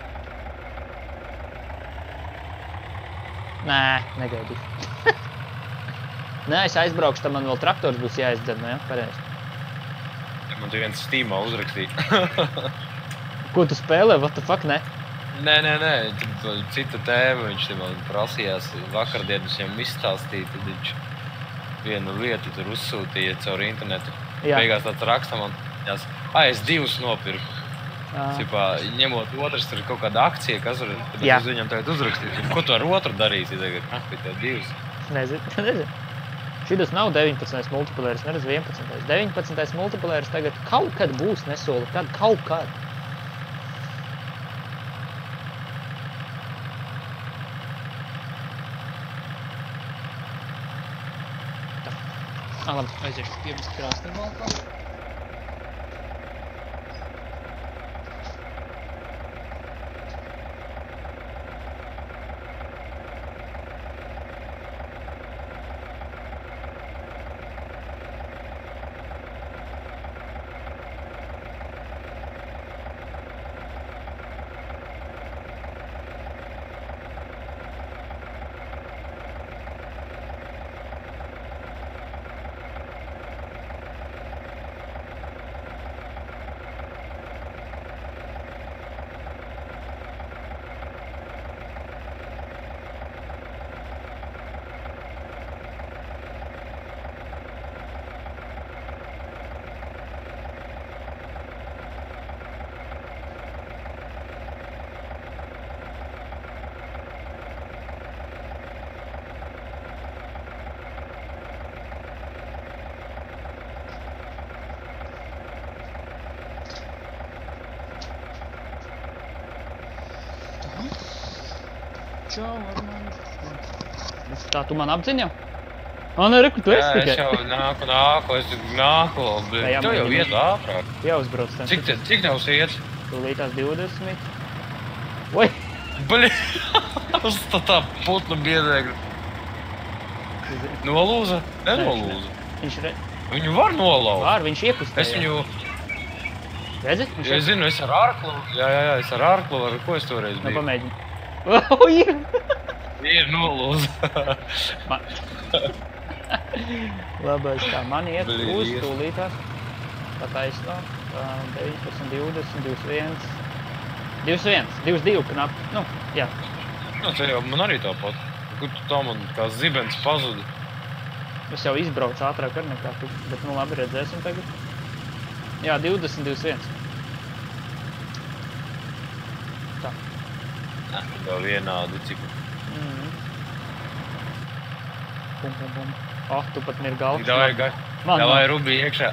Nē, negaidīšu. Nē, es aizbraukšu, tad man vēl traktors būs jāizdzer, nu jā, pareizi. Man te viens Steamā uzrakstīja. Ko tu spēlē? What the fuck, ne? Nē, nē, nē, tad cita tēma, viņš te man prasījās vakardien, es viņam izstāstīju, tad viņš vienu lietu tur uzsūtīja caur internetu. Jā. Beigās tāds raksta man, jās, ai, es divus nopirku. Jā. Cipā, ņemot otrs, tur ir kaut kāda akcija, kas var, tad Jā. es viņam tagad uzrakstīju. Ko tu ar otru darīsi tagad? Ah, bet tev divus. Nezinu, nezinu. Šitas nav deviņpadsmitais multiplayers, neredz vienpadsmitais. deviņpadsmitais multiplayers tagad kaut kad būs, nesola, kad kaut kad. Tā. Ā, labi, aiziešu piemest krāsnī malkā. Čau, ar mani. Tā, tu man apziņ jau? Ā, nē, reku, tu esi Jā, tikai. es jau nāku, nāku, es nāku, bet Jā, tu jau mēģini. iet ātrāk. Jāuzbrauc ten. Cik, te- cik tev iet? Tūlītās divdesmit. Oi! Bļi, uz tā tā putnu biedēgļu. Nolūza? Nenolūza. Viņš re... Viņu var nolauzt. Var, viņš iekustēja. Es viņu, Redzi? Viņš es zinu, es ar ārklu, jā, jā, jā, es ar ārklu varu, ko es toreiz Nu, biju? pamēģini. Oi! Ir nolūza. Man... Labais tā, man iet Bļi, uz ies. tūlītās. Tā taisno. deviņpadsmit, divdesmit, divdesmit viens. divdesmit viens, divdesmit divi knap. Nu, jā. Nu, te jau man arī tāpat. Kur tu tā man kā zibens pazudi? Es jau izbraucu ātrāk ar nekā tu, bet nu labi, redzēsim tagad. Jā, divdesmit, divdesmit viens. Tā. Jau vienādu cipu. Mhm. Pum, pum, pum. Oh, tu pat mirgalks. Davai, gai. Man, Davai, man. Rubi, iekšā.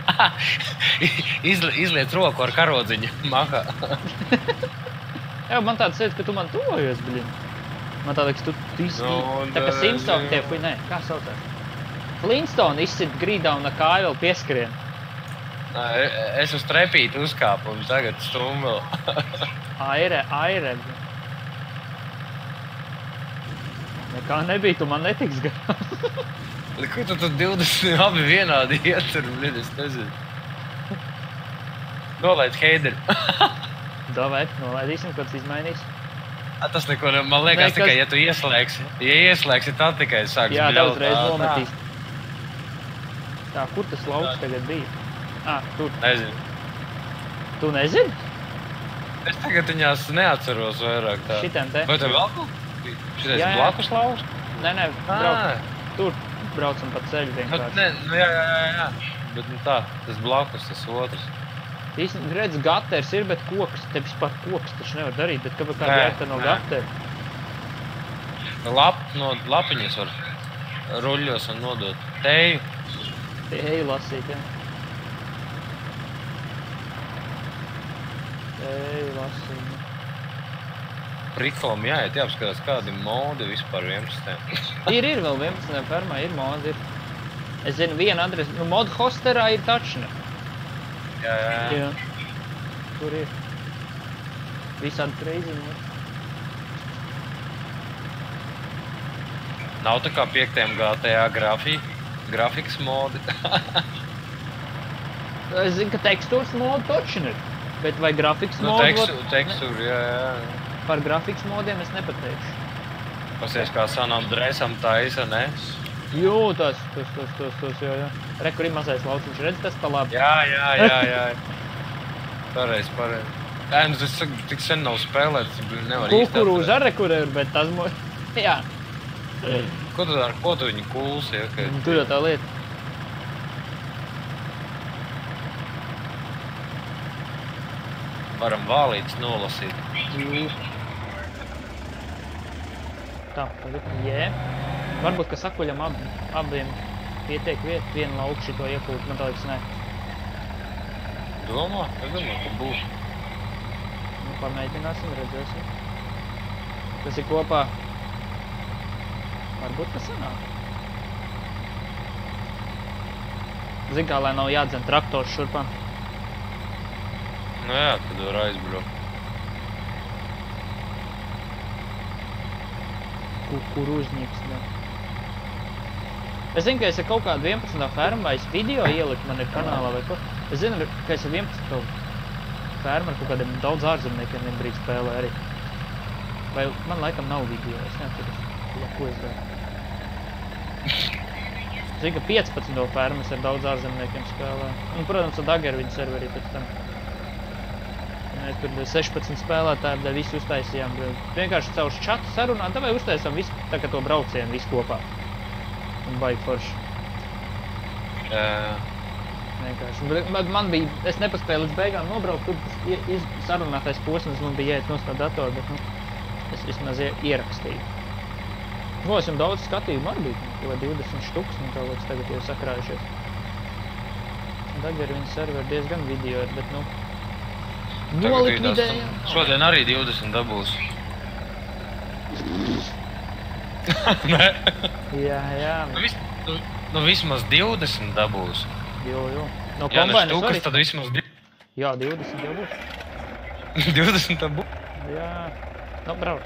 Izli, izliec roku ar karodziņu makā. Jā, man tāds sēd, ka tu man tuvojies, bļin. Man tāda, ka tu, tu izsīt. Nu, Tā kā da- Simpsoni tie, fuj, nē, kā saucās? Flintstone izsit grīdā un ar kāju vēl pieskrien. Nā, e- Es uz trepīti uzkāpu un tagad stumu vēl. Aire, aire. Nekā nebija, tu man netiks garām. Ko tu tad divdesmit abi vienādi ietur, blin, es nezinu. Nolaid heideri. Davai, nolaidīsim, kāds izmainīs. A, Tas neko, ne- man liekas Nē, tikai, kas- ja tu ieslēgsi. Ja ieslēgsi, tad tikai sāks Jā, bļaut. daudz reiz Tā, tā. nometīs. Tā, kur tas lauks tagad bija? Ā, tur. Nezinu. Tu nezini? Es tagad viņās neatceros vairāk tā. Šitem te? Vai tev vēl kaut? Šitais Jā, jā. blakus lauks? Nē, nē, Ā, brauc. Tur braucam pa ceļu nu, vienkārši. ne, nu jā, jā, jā, jā. Bet nu tā, tas blakus, tas otrs. Īstenībā, redz, gaters ir, bet koks, te vispār koks taču nevar darīt, bet kāpēc kāda Nē, jēgta no nē. gatera? Lap, no lapiņas var ruļļos un nodot teju. Eju lasīt, jā. Eju lasīt, jā. Prikolam jāiet, jāapskatās, kādi modi vispār vienpadsmitajam. Ir, ir vēl vienpadsmitajā fermā, ir modi, ir. Es zinu, viena adrese, nu, mod hosterā ir tačne. Jā, jā, jā. Jā. Tur ir. Visādi kreiziņi ir. Nav tā kā piektajam G T A grafī, grafikas modi. Es zinu, ka tekstūras modu tačne ir. Bet vai grafikas Nu, modu? tekstu, tekstūri, jā, jā. Par grafikas modiem es nepateikšu. Pasies, kā San Andresam taisa, ne? Jū, tas, tas, tas, tas, tas, jā, jā. Re, kur ir mazais lauciņš, redz, tas pa labi. Jā, jā, jā, jā. Pareiz, pareiz. Jā, nu tas tik sen nav spēlēts, nevar īsti Kukurūža arī, kur ir, bet tas mo... Jā. atcerēt. Ko tu ar ko tu viņu kulsi, ja? Ka... Tur jau tā lieta. Varam vālītes nolasīt. Jū. Tā, tagad jē. Varbūt, ka sakuļam ab, abiem pietiek vieta, vienu lauku šito iepūt, man tā liekas, nē. Domā? Es domāju, ka būs. Nu, pamēģināsim, redzēsim. Tas ir kopā. Varbūt, ka sanāk. Zin kā, lai nav jādzen traktors šurpam. Nu jā, tad var aizbraukt. Kukurūzņīgs, ne. Es zinu, ka es ar kaut kādu vienpadsmitā fermu vai es video ieliku man ir kanālā vai ko. Es zinu, ka es ar vienpadsmitā fermu ar kaut kādiem daudz ārzemniekiem vien brīd spēlē arī. Vai man laikam nav video, es neatceros, ko es daru. Zinu, ka piecpadsmitā fermu es ar daudz ārzemniekiem spēlē. Un, protams, ar Dageru viņa serverī pēc tam. Mēs tur sešpadsmit spēlētāji, tad visi uztaisījām. Vienkārši caur čatu sarunāt, tā vai uztaisām visu, tā kā to braucienu visu kopā. Un baigi forši. Jā. Vienkārši. Man, man bija, es nepaspēju līdz beigām nobraukt, tur tas iz, sarunātais posms man bija jāiet no tā datora, bet, nu, es vismaz ierakstīju. Nu, es jau daudz skatījumu arī bija, vai divdesmit štuks, un tā liekas tagad jau sakrājušies. Dageri viņa serveri diezgan video ir, bet, nu, nolikvidējām. Šodien arī divdesmit dabūs. Nē? Jā, jā. Nu, vis, nu, nu vismaz divdesmit dabūs. Jo, jo. No Ja ne kombainas štukas, arī? tad vismaz divdesmit. Jā, divdesmit jau būs. divdesmit dabūs. Jā. Nu, brauc.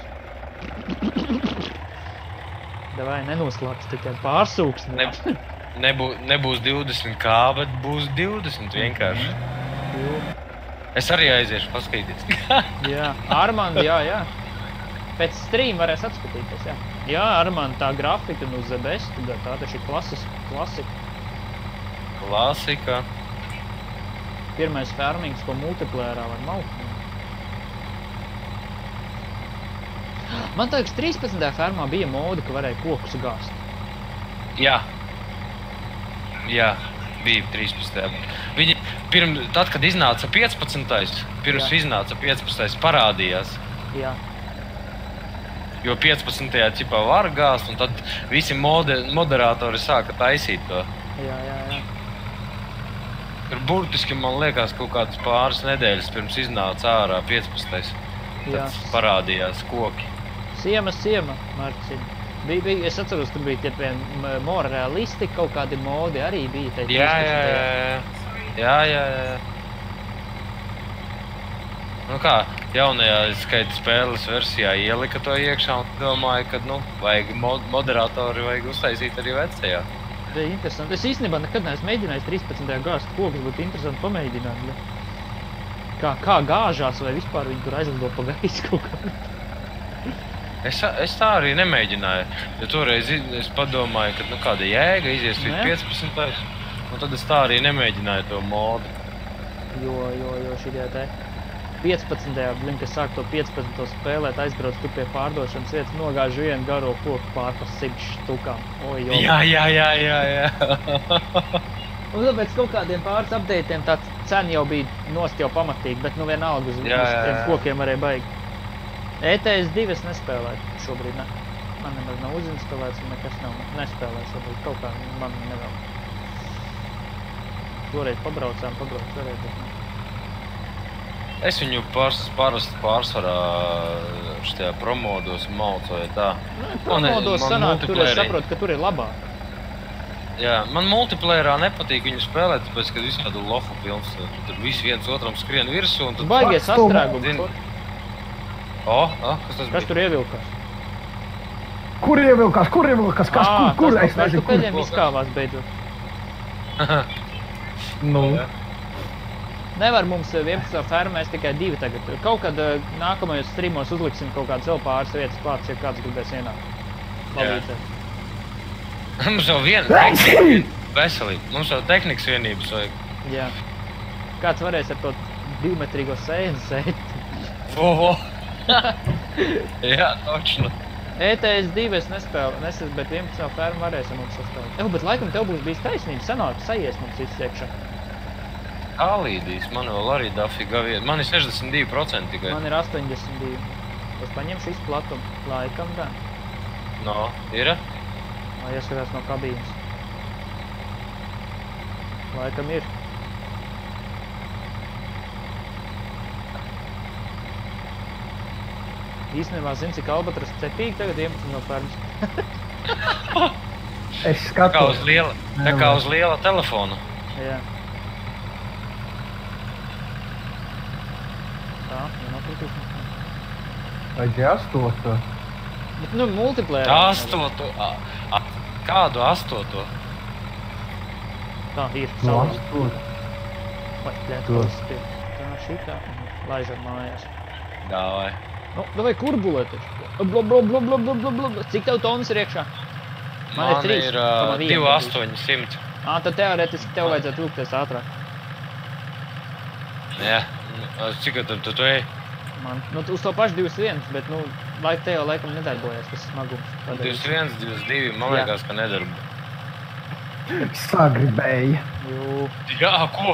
Davai, nenoslāpst tikai pārsūks. Ne, nebū, nebūs divdesmit kā, bet būs divdesmit vienkārši. Jo. Es arī aiziešu paskatīties. Jā, Armand, jā, jā. Pēc stream varēs atskatīties, jā. Jā, Armand, tā grafika no The Best, tā taču ir klasiska, klasika. Klasika. Pirmais farmings, ko multiplayerā var maukt. Man liekas, trīspadsmitajā farmā bija mode, ka varēja kokus gāzt. Jā. Jā, bija trīspadsmitajā. Viņi, pirm, tad, kad iznāca piecpadsmitais, pirms Jā. iznāca piecpadsmitais parādījās. Jā. Jo piecpadsmitajā cipā var gāzt, un tad visi mode, moderatori sāka taisīt to. Jā, jā, jā. Tur burtiski, man liekas, kaut kādas pāris nedēļas pirms iznāca ārā piecpadsmitais. Jā. Tad parādījās koki. Siema, siema, Marcin. Bija, bija, es atceros, tur bija tie vien more realisti, kaut kādi modi arī bija. Jā, jā, jā, jā, jā, jā. Nu kā, jaunajā skaita spēles versijā ielika to iekšā un domāju, ka, nu, vajag mod moderatori vajag uztaisīt arī vecajā. Bija interesanti. Es īstenībā nekad neesmu mēģinājis trīspadsmitajā gāzt kokus, būtu interesanti pamēģināt. Ne? Kā, kā gāžās vai vispār viņi tur aizlido pa gaisu kaut kā. Es, es tā arī nemēģināju, jo toreiz es padomāju, ka, nu, kāda jēga izies līdz piecpadsmitais, un tad es tā arī nemēģināju to modu. Jo, jo, jo šitie te piecpadsmitajā, blin, kas sāk to piecpadsmito spēlēt, aizbrauc tur pie pārdošanas vietas, nogāž vienu garo koku pār pa simt štukām. Oj, jo. Jā, jā, jā, jā, jā. Un tāpēc kaut kādiem pāris updateiem tā cena jau bija nost jau pamatīgi, bet nu vienalga uz, Jā, uz jā, tiem jā. kokiem arī baigi. E T S divi es nespēlēju šobrīd, ne. Man nemaz nav uzinstalēts un nekas nav nespēlēju šobrīd, kaut kā man nevēl. Toreiz pabraucām, pabrauc varēja, bet ne. Es viņu pārs, pārs, pārsvarā štajā promodos maucoju tā. Nu, promodos man sanāk, tur es multiplayeri- saprotu, ka tur ir labāk. Jā, man multiplayerā nepatīk viņu spēlēt, tāpēc, kad visu tādu lofu pilns, tur visi viens otram skrien virsū un tad... Baigies Fakstu, sastrēgums. zini. Kur, O, o, kas tas kas bija? tur ievilkās? Kur ievilkās, kur ievilkās, kas, Ā, kur, kur, tas es no nezinu, kur. kartupeļiem izkāvās beidzot. Nu, Nevar mums vienpadsmitā fermēs tikai divi tagad. Kaut kad eh, nākamajos streamos uzliksim kaut kādas vēl pāris vietas klāts, ja kāds gribēs ienākt. Palīdzēt. Mums jau viena veselība, mums jau tehnikas vienības vajag. Jā. Kāds varēs ar to divmetrīgo sēni sēt? Vo, vo. Jā, točno. E T S divi es nespēlu, neses, bet vienpadsmitā fermu varēsim mums saspēlēt. Ehu, bet laikam tev būs bijis taisnība, sanāk sajies mums viss iekšā. Alīdīs, man vēl arī dafiga vieta. Man ir sešdesmit divi procenti tikai. Man ir astoņdesmit divi. Es paņemšu izplatumu. Laikam gan. No, ir? Lai ieskatās no kabīnes. Laikam ir. Īstenībā zini, cik albatros cepīgi tagad vienpadsmit no fermas. Es Tā kā skatos. uz liela, tā kā uz liela telefona. Jā. Tā, nenokritīs. Vajadzēja astoto. Bet, nu, multiplayer. Astoto. a- a- Kādu astoto? Tā, ir. No Saulē. astoto. Vai, bļēt, To. tas ir. Tā, šitā. Laižam mājās. Dāvai. Nu, davai kurbulēt taču. Bla, bla, bla, bla, bla, bla, bla. Cik tev tonas ir iekšā? Man ir trīs, ir koma viena divi gandrīz. astoņi simt. Ā, tad teorētiski tev vajadzētu vilkties ātrāk. Jā. Cik tad tu tu ej? Man, nu, uz to pašu divas viens, bet, nu, laik te jau laikam nedarbojas tas smagums. Tādēļ- divas viens, divas divi, man Jā. liekas, ka nedarbu. Sagribēja. Jū, Jā, ko?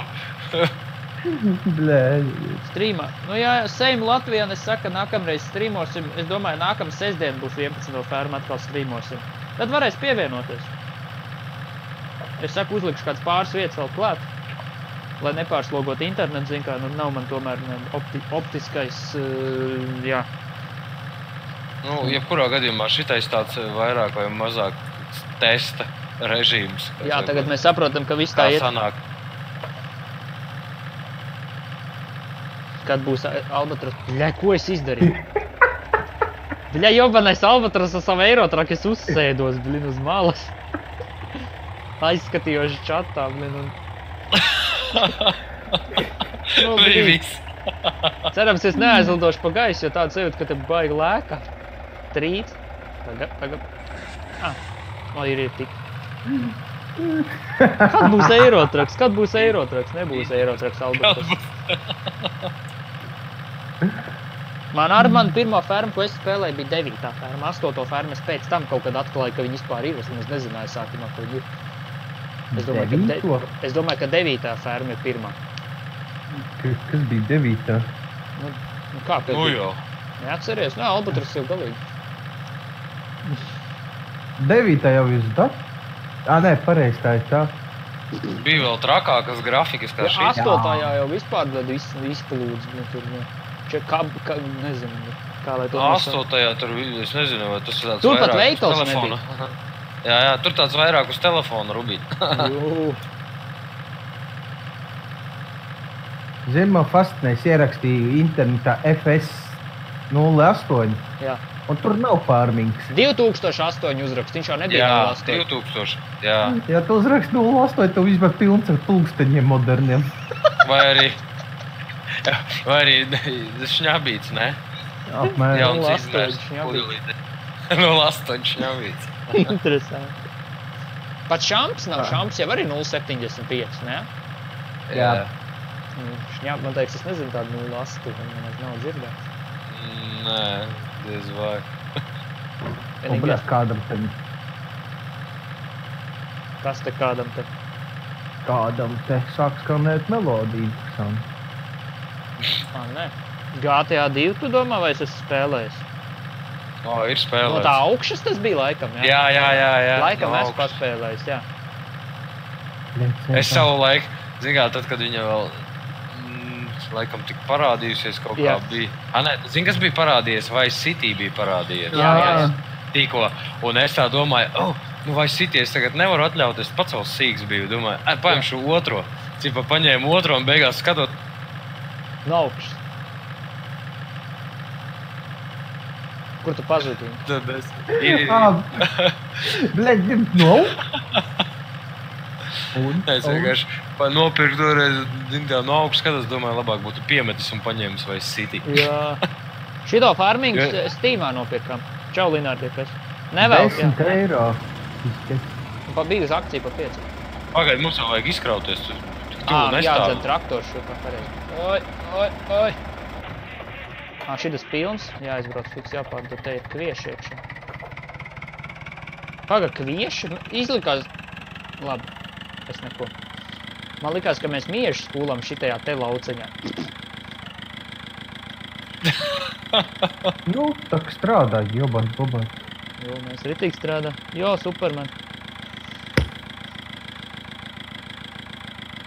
Blēļ. strīmā. Nu, jā, Same Latvijā, es saku, nākamreiz strīmosim. Es domāju, nākamā sestdien būs vienpadsmit no ferma atkal strīmosim. Tad varēs pievienoties. Es saku, uzlikšu kāds pāris vietas vēl klāt, lai nepārslogot internetu, zin kā, nu, nav man tomēr ne, opti, optiskais, uh, jā. Nu, jebkurā gadījumā šitais tāds vairāk vai mazāk testa režīms. kā Jā, saka. tagad mēs saprotam, ka viss tā Kā iet, sanāk. kad būs Albatros. Bļa, ko es izdarīju? Bļa, jobanais Albatros ar savu eirotraku es uzsēdos, blin, uz malas. Aizskatījos čatā, blin, un... Nu, Bija blin. viss. Cerams, es neaizlidošu pa gaisu, jo tāda sajūta, ka te baigi lēkā. Trīt. Tagad, tagad. Ah, o, ir, ir tik. Kad būs eirotraks? Kad būs eirotraks? Nebūs eirotraks, Albatros. Man ar manu pirmo fermu, ko es spēlēju, bija devītā ferma. Astoto fermu es pēc tam kaut kad atklāju, ka viņi vispār ir. Es nemaz nezināju sākumā, ko viņi ir. Es domāju, ka, Devīto? de, es domāju, ka devītā ferma ir pirmā. Kas, kas bija devītā? Nu, nu kā, kad Nu jau. neatceries? Nē, Albatros jau galīgi. Devītā jau jūs dat? Ā, nē, pareizi tā ir tā. Bija vēl trakākas grafikas kā Ja, šī. astotajā jau vispār tad viss izplūdz. Nu, tur, nu, čia, kā, kā, nezinu, kā lai to Astotajā tur, vi- es nezinu, vai tas ir tāds Tur pat vairāk uz veikals telefona. Jā, jā, tur tāds vairāk uz telefona rubīt. Jū, Zini, man fastnē es ierakstīju internetā F S nulle astoņi, jā. un tur nav farmings. divi tūkstoši astoņi uzrakst, viņš jau nebija Jā, nulle astoņi. divi tūkstoši. Jā, Ja tu uzraksti nulle astoņi, tu vispār pilns ar pulksteņiem moderniem. vai arī, vai arī šņabīts, ne? Apmēram. Jauns nulle astoņi izmērs. šņabīts. nulle astoņi šņabīts. Interesanti. Pat šamps nav, šamps jau arī nulle septiņdesmit pieci, ne? Jā. Nu, Šņāp, man teiks, es nezinu tādu nulle astoņi, man nav dzirdēts. Nē, diez vai. Un, bļāt, kādam te, Kas te kādam te? kādam te sāk skanēt melodija. interesanti. Ah, nē. G T A divi, tu domā, vai es esmu spēlējis? O, ir No spēlēts. tā augšas tas bija laikam, jā? Jā, jā, jā, jā. Laikam no esmu augšas. paspēlējis, jā. Es savu laiku, zin kā, tad, kad viņa vēl, mm, laikam, tik parādījusies kaut kā Jā. bija. A, nē, zin, kas bija parādījies? Vai City bija parādījies? Jā, jā, jā. Tikko. Un es tā domāju, oh, nu vai City es tagad nevaru atļauties, pats vēl sīks biju. Domāju, ai, paņemšu otro. Cipa paņēmu otro un beigās skatot. No augšas. Kur tu pazudīji? Tad es... Ir, Ā, bļāt, no? Un, es vienkārši pa- nopirku toreiz, zin kā, no augšas skatos, domāju, labāk būtu piemetis un paņēmis vai City. Jā. Šito farming Jā. Steamā nopirkam. Čau, Linārdi, kas? Nevēl, jā. desmit eiro. Izskats. Pa bija uz akciju pa pieci. Pagaid, mums jau vajag izkrauties. Tu tik Ā, tuvu jādzen nestāv. traktors šurpā pareizi. Oi, oi, oi. Ā, šitas pilns. Jāizbrauc fiks jāpārdod, te ir kvieši iekšā. Paga, kvieši? Nu, Izlikās... Labi, es neko. Man likās, ka mēs miežu skūlam šitajā te lauceņā. Nu, tā kā strādā, joban, boban. Jo, mēs ritīgi strādā. Jo, Superman.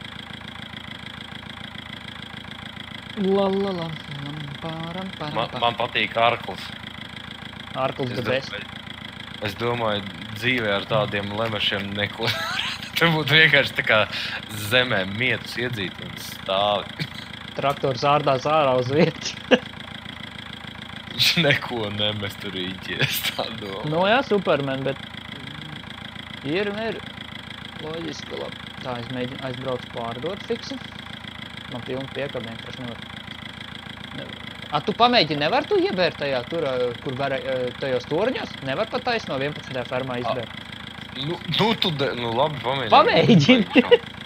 Lalala. Param, param, Man, man patīk arklis. Arklis Es, the best. domāju, es domāju, dzīvē ar tādiem lemešiem neko. Tur būtu vienkārši tā kā zemē mietus iedzīt un stāvi. Traktors ārdās ārā uz vietas. Viņš neko nemest tur īķies, tā domā. Nu jā, Superman, bet ir un ir. Loģiski, labi. Tā, es mēģinu aizbraukt pārdot fiksi. Man pilni piekab vienkārši nevar. nevar. A, tu pamēģini, nevar tu iebērt tajā tur, kur var tajos torņos? Nevar pat taisno vienpadsmitajā fermā izbērt. Nu, nu, tu, de, nu labi, pamēģini. Pamēģini!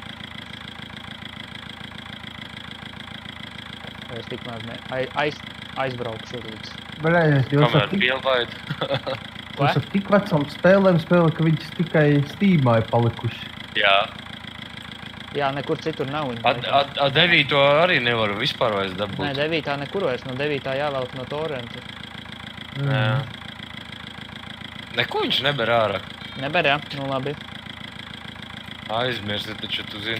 Es tikmēr ne, aiz, aizbraukšu līdz. Brēļas, jūs Kamēr ar tik, pielaidu. jūs ar tik vecām spēlēm spēlē, ka viņas tikai Steamā ir palikuši. Jā. Jā, nekur citur nav viņa. A, a, a devīto arī nevaru vispār vairs dabūt. Nē, devītā nekur vairs, no devītā jāvelk no torrenta. Jā. Neko viņš neber ārā. Neber, jā? Nu labi. Aizmirsti, taču tu zini.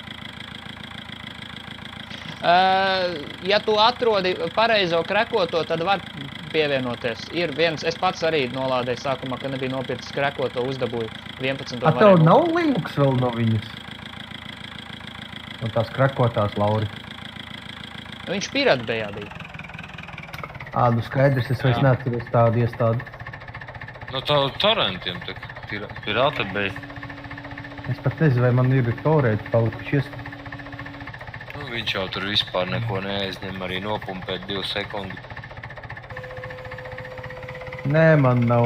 Uh, ja tu atrodi pareizo krekoto, tad var pievienoties. Ir viens, es pats arī nolādēju sākumā, ka nebija nopircis krekoto, uzdabūju vienpadsmito A tev varēju nav links vēl no viņas? No tās krakotās, Lauri. nopirkt. Viņš pirāt bejādīja. Ā, nu skaidrs, es vairs Jā. neatceros tādu iestādi. No tā torrentiem, tā pir, pirāta beja. Es pat nezinu, vai man ir torēti palikuši iestādi. Nu, viņš jau tur vispār neko neaizņem, arī nopumpēt divu sekundi. Nē, man nav.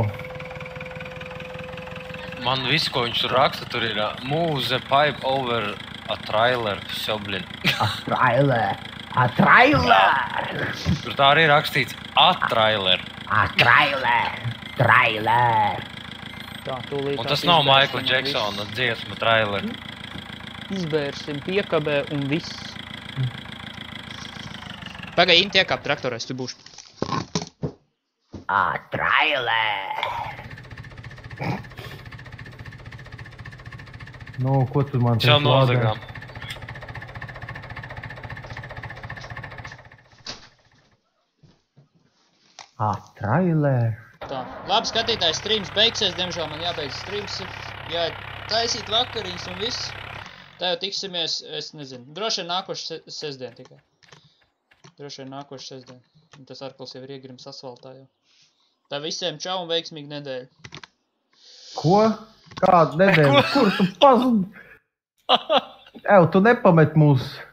Man viss, ko viņš tur raksta, tur ir uh, move the pipe over a trailer, все, блин. A trailer! A trailer! Tur tā arī rakstīts a trailer. A trailer! Trailer! Tā, tūlīt. Un tas nav Michael Jacksona dziesma trailer. Izbērsim piekabē un viss. Pagai, Inti iekāp traktorā, es tu būšu. A trailer! Nu, ko tu man Čau teici, lādē? nozagām. A trailer! Tā, labi skatītājs, streams beigsies, diemžēl man jābeidz streams, jā, taisīt vakariņas un viss. Tā jau tiksimies, es nezinu, droši vien nākošu se sestdien tikai. Droši vien nākošu sestdien. Un tas arkls jau ir iegrims asfaltā jau. Tā visiem čau un veiksmīgu nedēļu. Ko? Kādu nedēļu? Kur tu pazudi? Ev, tu nepamet mūs.